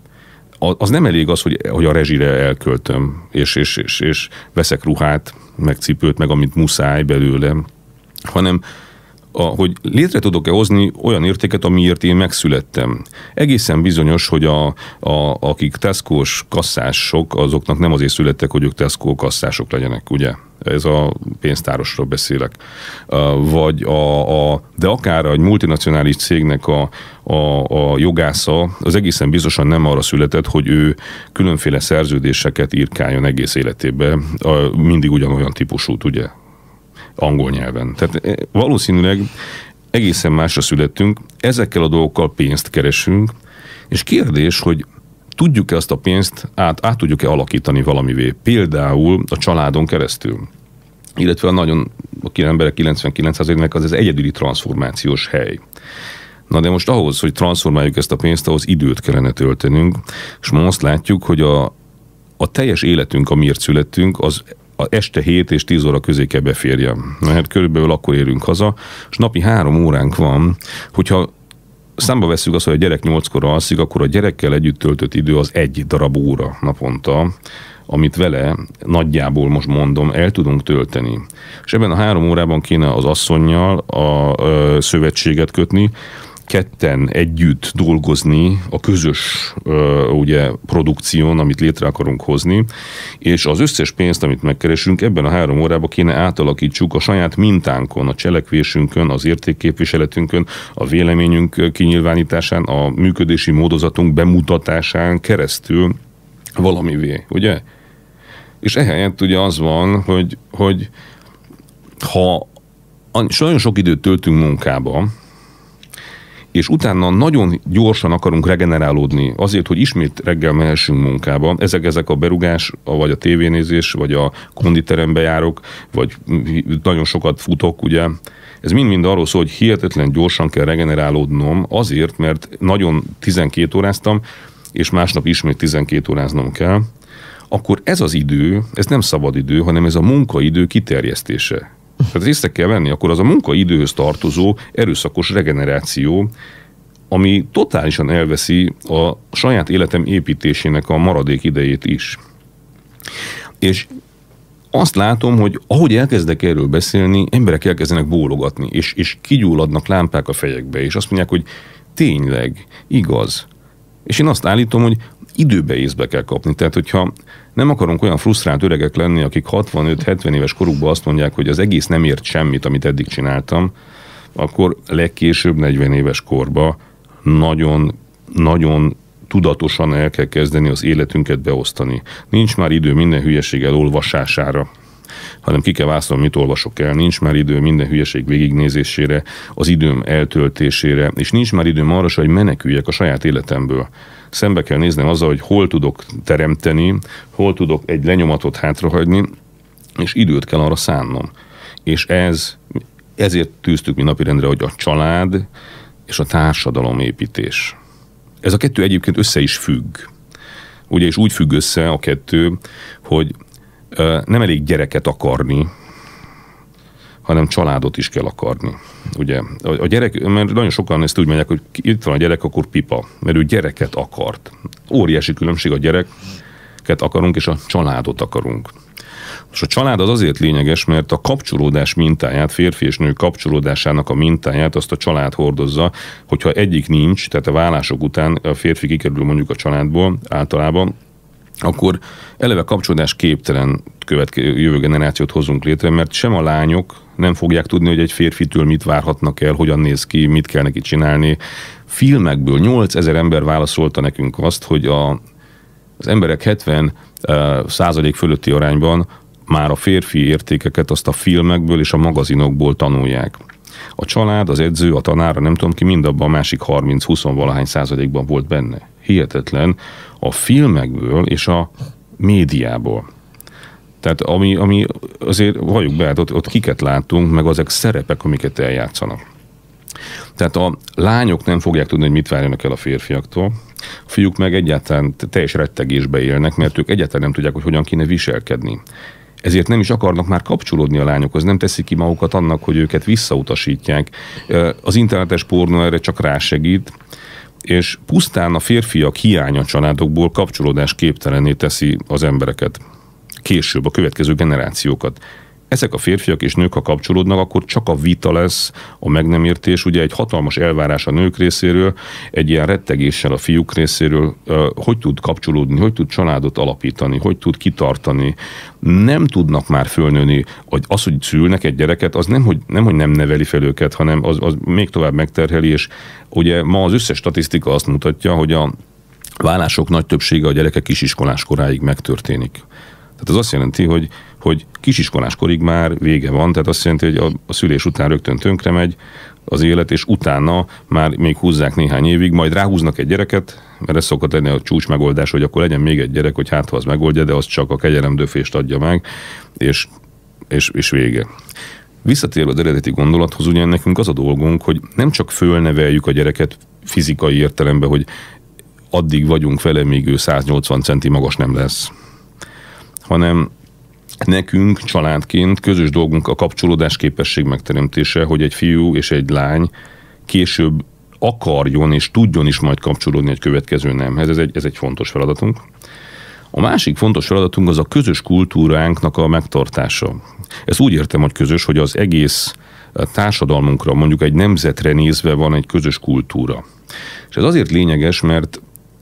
Az nem elég az, hogy, hogy a rezsire elköltöm, és, és, és, és veszek ruhát, meg cipőt, meg amit muszáj belőlem, hanem a, hogy létre tudok-e hozni olyan értéket, amiért én megszülettem. Egészen bizonyos, hogy a, a, akik Tesco-s kasszások, azoknak nem azért születtek, hogy ők Tesco kasszások legyenek, ugye? Ez a pénztárosról beszélek. Vagy a, a, de akár egy multinacionális cégnek a, a, a jogásza, az egészen biztosan nem arra született, hogy ő különféle szerződéseket írkáljon egész életében, mindig ugyanolyan típusú, ugye? Angol nyelven. Tehát valószínűleg egészen másra születtünk, ezekkel a dolgokkal pénzt keresünk, és kérdés, hogy tudjuk-e azt a pénzt át, át tudjuk-e alakítani valamivé, például a családon keresztül. Illetve a nagyon, a emberek kilencvenkilenc százaléknak az az egyedüli transformációs hely. Na de most ahhoz, hogy transformáljuk ezt a pénzt, ahhoz időt kellene töltenünk, és ma azt látjuk, hogy a, a teljes életünk, amiért születtünk, az a este hét és tíz óra közé kell beférjem. Na hát körülbelül akkor érünk haza, és napi három óránk van, hogyha számba vesszük azt, hogy a gyerek nyolckor alszik, akkor a gyerekkel együtt töltött idő az egy darab óra naponta, amit vele nagyjából, most mondom, el tudunk tölteni. És ebben a három órában kéne az asszonnyal a, a szövetséget kötni, ketten együtt dolgozni a közös ugye, produkción, amit létre akarunk hozni, és az összes pénzt, amit megkeresünk, ebben a három órában kéne átalakítsuk a saját mintánkon, a cselekvésünkön, az értékképviseletünkön, a véleményünk kinyilvánításán, a működési módozatunk bemutatásán keresztül valamivé, ugye? És ehelyett ugye az van, hogy, hogy ha nagyon sok időt töltünk munkába, és utána nagyon gyorsan akarunk regenerálódni azért, hogy ismét reggel mehessünk munkába. Ezek, ezek a berugás, vagy a tévénézés, vagy a konditerembe járok, vagy nagyon sokat futok, ugye. Ez mind-mind arról szól, hogy hihetetlen gyorsan kell regenerálódnom azért, mert nagyon tizenkét óráztam, és másnap ismét tizenkét óráznom kell, akkor ez az idő, ez nem szabad idő, hanem ez a munkaidő kiterjesztése. Tehát észre kell venni, akkor az a munkaidőhöz tartozó erőszakos regeneráció, ami totálisan elveszi a saját életem építésének a maradék idejét is. És azt látom, hogy ahogy elkezdek erről beszélni, emberek elkezdenek bólogatni, és, és kigyulladnak lámpák a fejekbe, és azt mondják, hogy tényleg, igaz. És én azt állítom, hogy időbe észbe kell kapni. Tehát, hogyha nem akarunk olyan frusztrált öregek lenni, akik hatvanöt-hetven éves korukban azt mondják, hogy az egész nem ért semmit, amit eddig csináltam, akkor legkésőbb negyven éves korba nagyon, nagyon tudatosan el kell kezdeni az életünket beosztani. Nincs már idő minden hülyeség elolvasására, hanem ki kell válaszolni, mit olvasok el. Nincs már idő minden hülyeség végignézésére, az időm eltöltésére, és nincs már időm arra, hogy meneküljek a saját életemből. Szembe kell néznem azzal, hogy hol tudok teremteni, hol tudok egy lenyomatot hátrahagyni, és időt kell arra szánnom. És ez, ezért tűztük mi napirendre, hogy a család és a társadalomépítés. Ez a kettő egyébként össze is függ. Ugye, és úgy függ össze a kettő, hogy nem elég gyereket akarni, hanem családot is kell akarni. Ugye, a gyerek, mert nagyon sokan ezt úgy mondják, hogy itt van a gyerek, akkor pipa, mert ő gyereket akart. Óriási különbség, a gyereket akarunk, és a családot akarunk. És a család az azért lényeges, mert a kapcsolódás mintáját, férfi és nő kapcsolódásának a mintáját azt a család hordozza, hogyha egyik nincs, tehát a vállások után a férfi kikerül mondjuk a családból általában, akkor eleve kapcsolódás képtelen következő jövő generációt hozunk létre, mert sem a lányok nem fogják tudni, hogy egy férfitől mit várhatnak el, hogyan néz ki, mit kell neki csinálni. Filmekből nyolcezer ember válaszolta nekünk azt, hogy a, az emberek hetven százalék fölötti arányban már a férfi értékeket azt a filmekből és a magazinokból tanulják. A család, az edző, a tanár, nem tudom ki, mind abban a másik harminc-húsz valahány százalékban volt benne. Hihetetlen a filmekből és a médiából. Tehát ami, ami azért valljuk be, hát ott, ott kiket látunk, meg azok szerepek, amiket eljátszanak. Tehát a lányok nem fogják tudni, hogy mit várjanak el a férfiaktól, a fiúk meg egyáltalán teljes rettegésbe élnek, mert ők egyáltalán nem tudják, hogy hogyan kéne viselkedni. Ezért nem is akarnak már kapcsolódni a lányokhoz, nem teszik ki magukat annak, hogy őket visszautasítják. Az internetes pornó erre csak rásegít, és pusztán a férfiak hiánya a családokból kapcsolódás képtelenné teszi az embereket. Később a következő generációkat. Ezek a férfiak és nők, ha kapcsolódnak, akkor csak a vita lesz, a meg nem értés, ugye egy hatalmas elvárás a nők részéről, egy ilyen rettegéssel a fiúk részéről, hogy tud kapcsolódni, hogy tud családot alapítani, hogy tud kitartani. Nem tudnak már fölnőni, hogy az, hogy szülnek egy gyereket, az nem, hogy nem, hogy nem neveli fel őket, hanem az, az még tovább megterheli, és ugye ma az összes statisztika azt mutatja, hogy a vállások nagy többsége a gyerekek kisiskolás koráig megtörténik. Tehát az azt jelenti, hogy, hogy kisiskolás korig már vége van, tehát azt jelenti, hogy a, a szülés után rögtön tönkre megy az élet, és utána már még húzzák néhány évig, majd ráhúznak egy gyereket, mert ez szokott lenni a csúcs megoldás, hogy akkor legyen még egy gyerek, hogy hát ha az megoldja, de az csak a kegyelemdöfést adja meg, és, és, és vége. Visszatérve az eredeti gondolathoz, ugye nekünk az a dolgunk, hogy nem csak fölneveljük a gyereket fizikai értelemben, hogy addig vagyunk vele, míg ő száznyolcvan centi magas nem lesz, hanem nekünk családként közös dolgunk a kapcsolódás képesség megteremtése, hogy egy fiú és egy lány később akarjon és tudjon is majd kapcsolódni egy következő nemhez. Ez egy, ez egy fontos feladatunk. A másik fontos feladatunk az a közös kultúránknak a megtartása. Ezt úgy értem, hogy közös, hogy az egész társadalmunkra, mondjuk egy nemzetre nézve van egy közös kultúra. És ez azért lényeges, mert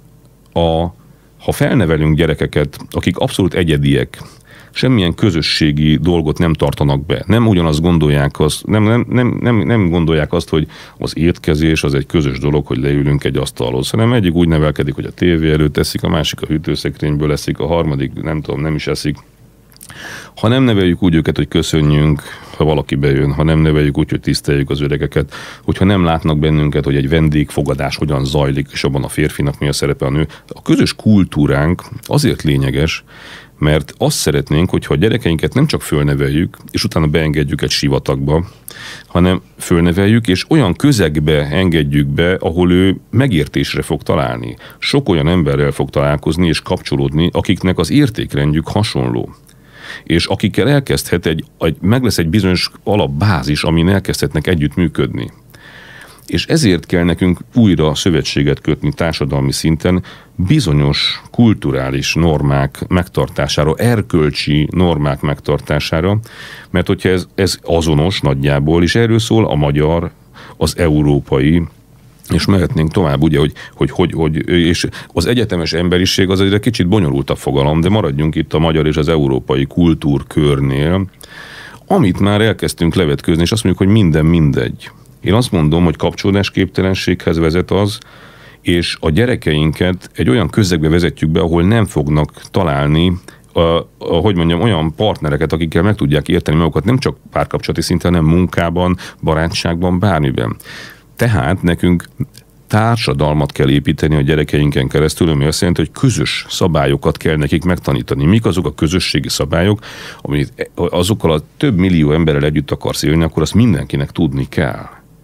a ha felnevelünk gyerekeket, akik abszolút egyediek, semmilyen közösségi dolgot nem tartanak be, nem ugyanazt gondolják azt, nem, nem, nem, nem, nem gondolják azt, hogy az étkezés az egy közös dolog, hogy leülünk egy asztalhoz, hanem egyik úgy nevelkedik, hogy a tévé előtt eszik, a másik a hűtőszekrényből eszik, a harmadik nem tudom, nem is eszik. Ha nem neveljük úgy őket, hogy köszönjünk, ha valaki bejön, ha nem neveljük úgy, hogy tiszteljük az öregeket, hogyha nem látnak bennünket, hogy egy vendégfogadás hogyan zajlik, és abban a férfinak mi a szerepe, a nő. A közös kultúránk azért lényeges, mert azt szeretnénk, hogyha a gyerekeinket nem csak fölneveljük, és utána beengedjük egy sivatagba, hanem fölneveljük, és olyan közegbe engedjük be, ahol ő megértésre fog találni. Sok olyan emberrel fog találkozni és kapcsolódni, akiknek az értékrendjük hasonló. És akikkel elkezdhet egy, egy, meg lesz egy bizonyos alapbázis, amin elkezdhetnek együtt működni. És ezért kell nekünk újra szövetséget kötni társadalmi szinten bizonyos kulturális normák megtartására, erkölcsi normák megtartására, mert hogyha ez, ez azonos nagyjából, és erről szól a magyar, az európai, és mehetnénk tovább, ugye, hogy, hogy, hogy, hogy és az egyetemes emberiség az egy kicsit bonyolultabb fogalom, de maradjunk itt a magyar és az európai kultúrkörnél, amit már elkezdtünk levetkőzni, és azt mondjuk, hogy minden mindegy. Én azt mondom, hogy kapcsolódásképtelenséghez vezet az, és a gyerekeinket egy olyan közegbe vezetjük be, ahol nem fognak találni, a, a, hogy mondjam, olyan partnereket, akikkel meg tudják érteni magukat, nem csak párkapcsolati szinten, hanem munkában, barátságban, bármiben. Tehát nekünk társadalmat kell építeni a gyerekeinken keresztül, ami azt jelenti, hogy közös szabályokat kell nekik megtanítani. Mik azok a közösségi szabályok, amit azokkal a több millió emberrel együtt akarsz élni, akkor azt mindenkinek tudni kell.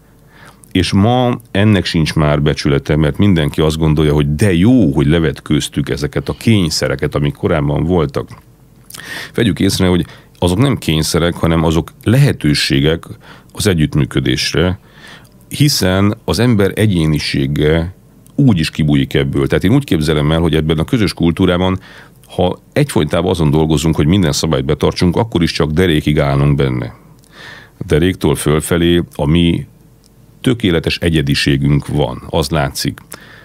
És ma ennek sincs már becsülete, mert mindenki azt gondolja, hogy de jó, hogy levetkőztük ezeket a kényszereket, amik korábban voltak. Vegyük észre, hogy azok nem kényszerek, hanem azok lehetőségek az együttműködésre, hiszen az ember egyénisége úgy is kibújik ebből. Tehát én úgy képzelem el, hogy ebben a közös kultúrában, ha egyfolytában azon dolgozunk, hogy minden szabályt betartsunk, akkor is csak derékig állunk benne. A deréktől fölfelé a mi tökéletes egyediségünk van, az látszik.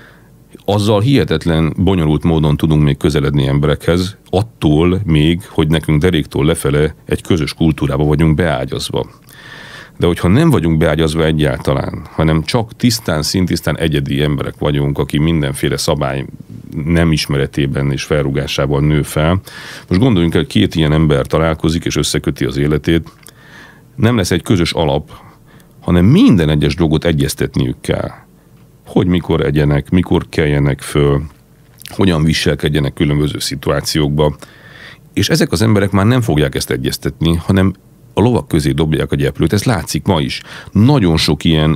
Azzal hihetetlen bonyolult módon tudunk még közeledni emberekhez, attól még, hogy nekünk deréktől lefele egy közös kultúrába vagyunk beágyazva. De hogyha nem vagyunk beágyazva egyáltalán, hanem csak tisztán, szintisztán egyedi emberek vagyunk, aki mindenféle szabály nem ismeretében és felrúgásával nő fel. Most gondoljunk el, hogy két ilyen ember találkozik és összeköti az életét, nem lesz egy közös alap, hanem minden egyes dolgot egyeztetniük kell. Hogy mikor egyenek, mikor keljenek föl, hogyan viselkedjenek különböző szituációkba. És ezek az emberek már nem fogják ezt egyeztetni, hanem a lovak közé dobják a gyeplőt, ez látszik ma is. Nagyon sok ilyen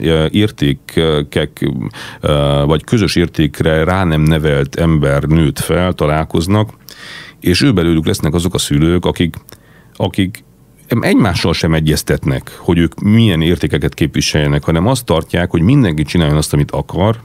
értékek, vagy közös értékre rá nem nevelt ember nőtt fel, találkoznak, és ő belőlük lesznek azok a szülők, akik, akik egymással sem egyeztetnek, hogy ők milyen értékeket képviseljenek, hanem azt tartják, hogy mindenki csináljon azt, amit akar,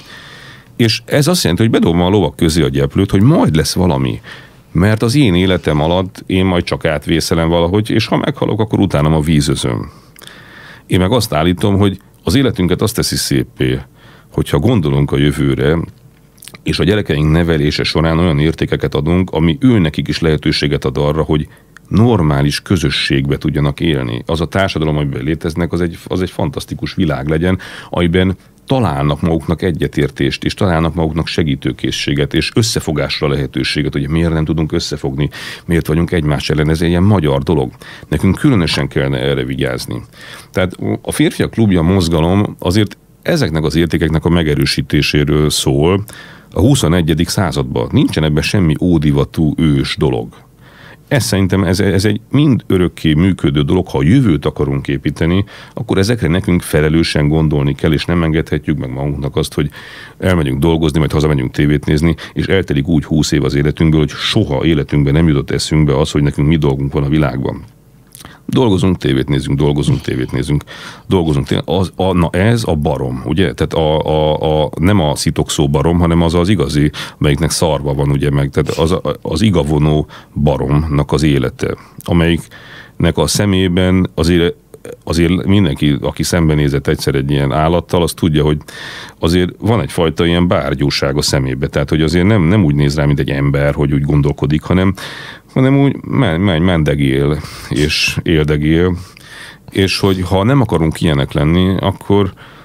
és ez azt jelenti, hogy bedobom a lovak közé a gyeplőt, hogy majd lesz valami. Mert az én életem alatt én majd csak átvészelem valahogy, és ha meghalok, akkor utánam a vízözöm. Én meg azt állítom, hogy az életünket azt teszi szépé, hogyha gondolunk a jövőre, és a gyerekeink nevelése során olyan értékeket adunk, ami őnekik is lehetőséget ad arra, hogy normális közösségbe tudjanak élni. Az a társadalom, amiben léteznek, az egy, az egy fantasztikus világ legyen, amiben találnak maguknak egyetértést, és találnak maguknak segítőkészséget, és összefogásra lehetőséget, hogy miért nem tudunk összefogni, miért vagyunk egymás ellen, ez egy ilyen magyar dolog. Nekünk különösen kellene erre vigyázni. Tehát a Férfiak Klubja mozgalom azért ezeknek az értékeknek a megerősítéséről szól a huszonegyedik században. Nincsen ebben semmi ódivatú ős dolog. Ez szerintem ez, ez egy mind örökké működő dolog, ha a jövőt akarunk építeni, akkor ezekre nekünk felelősen gondolni kell, és nem engedhetjük meg magunknak azt, hogy elmegyünk dolgozni, majd hazamegyünk tévét nézni, és eltelik úgy húsz év az életünkből, hogy soha életünkben nem jutott eszünkbe az, hogy nekünk mi dolgunk van a világban. Dolgozunk, tévét nézünk, dolgozunk, tévét nézünk, dolgozunk, tévét, az, a, na ez a barom, ugye? Tehát a, a, a, nem a szitokszó barom, hanem az az igazi, amelyiknek szarva van, ugye, meg, tehát az, az igavonó baromnak az élete, amelyiknek a szemében azért, azért mindenki, aki szembenézett egyszer egy ilyen állattal, az tudja, hogy azért van egyfajta ilyen bárgyúság a szemébe, tehát hogy azért nem, nem úgy néz rá, mint egy ember, hogy úgy gondolkodik, hanem hanem úgy menj, mendegél, és éldegél, és hogy ha nem akarunk ilyenek lenni, akkor,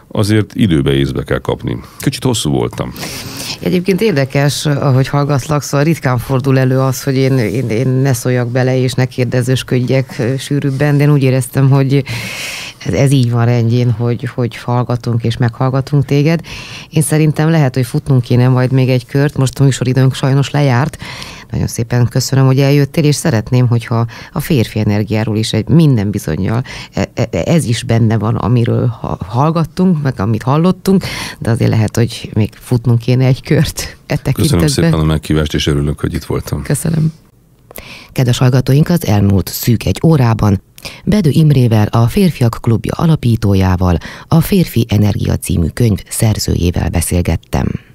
azért időbe észbe kell kapni. Kicsit hosszú voltam. Egyébként érdekes, ahogy hallgatlak, szóval ritkán fordul elő az, hogy én, én, én ne szóljak bele, és ne kérdezősködjek sűrűbben, de én úgy éreztem, hogy ez, ez így van rendjén, hogy, hogy hallgatunk és meghallgatunk téged. Én szerintem lehet, hogy futnunk kéne majd még egy kört, most a műsoridőnk sajnos lejárt. Nagyon szépen köszönöm, hogy eljöttél, és szeretném, hogyha a férfi energiáról is egy minden bizonnyal ez is benne van, amiről hallgattunk, meg amit hallottunk, de azért lehet, hogy még futnunk kéne egy kört e tekintetben. Köszönöm szépen a meghívást, és örülök, hogy itt voltam. Köszönöm. Kedves hallgatóink, az elmúlt szűk egy órában Bedő Imrével, a Férfiak Klubja alapítójával, a Férfi Energia című könyv szerzőjével beszélgettem.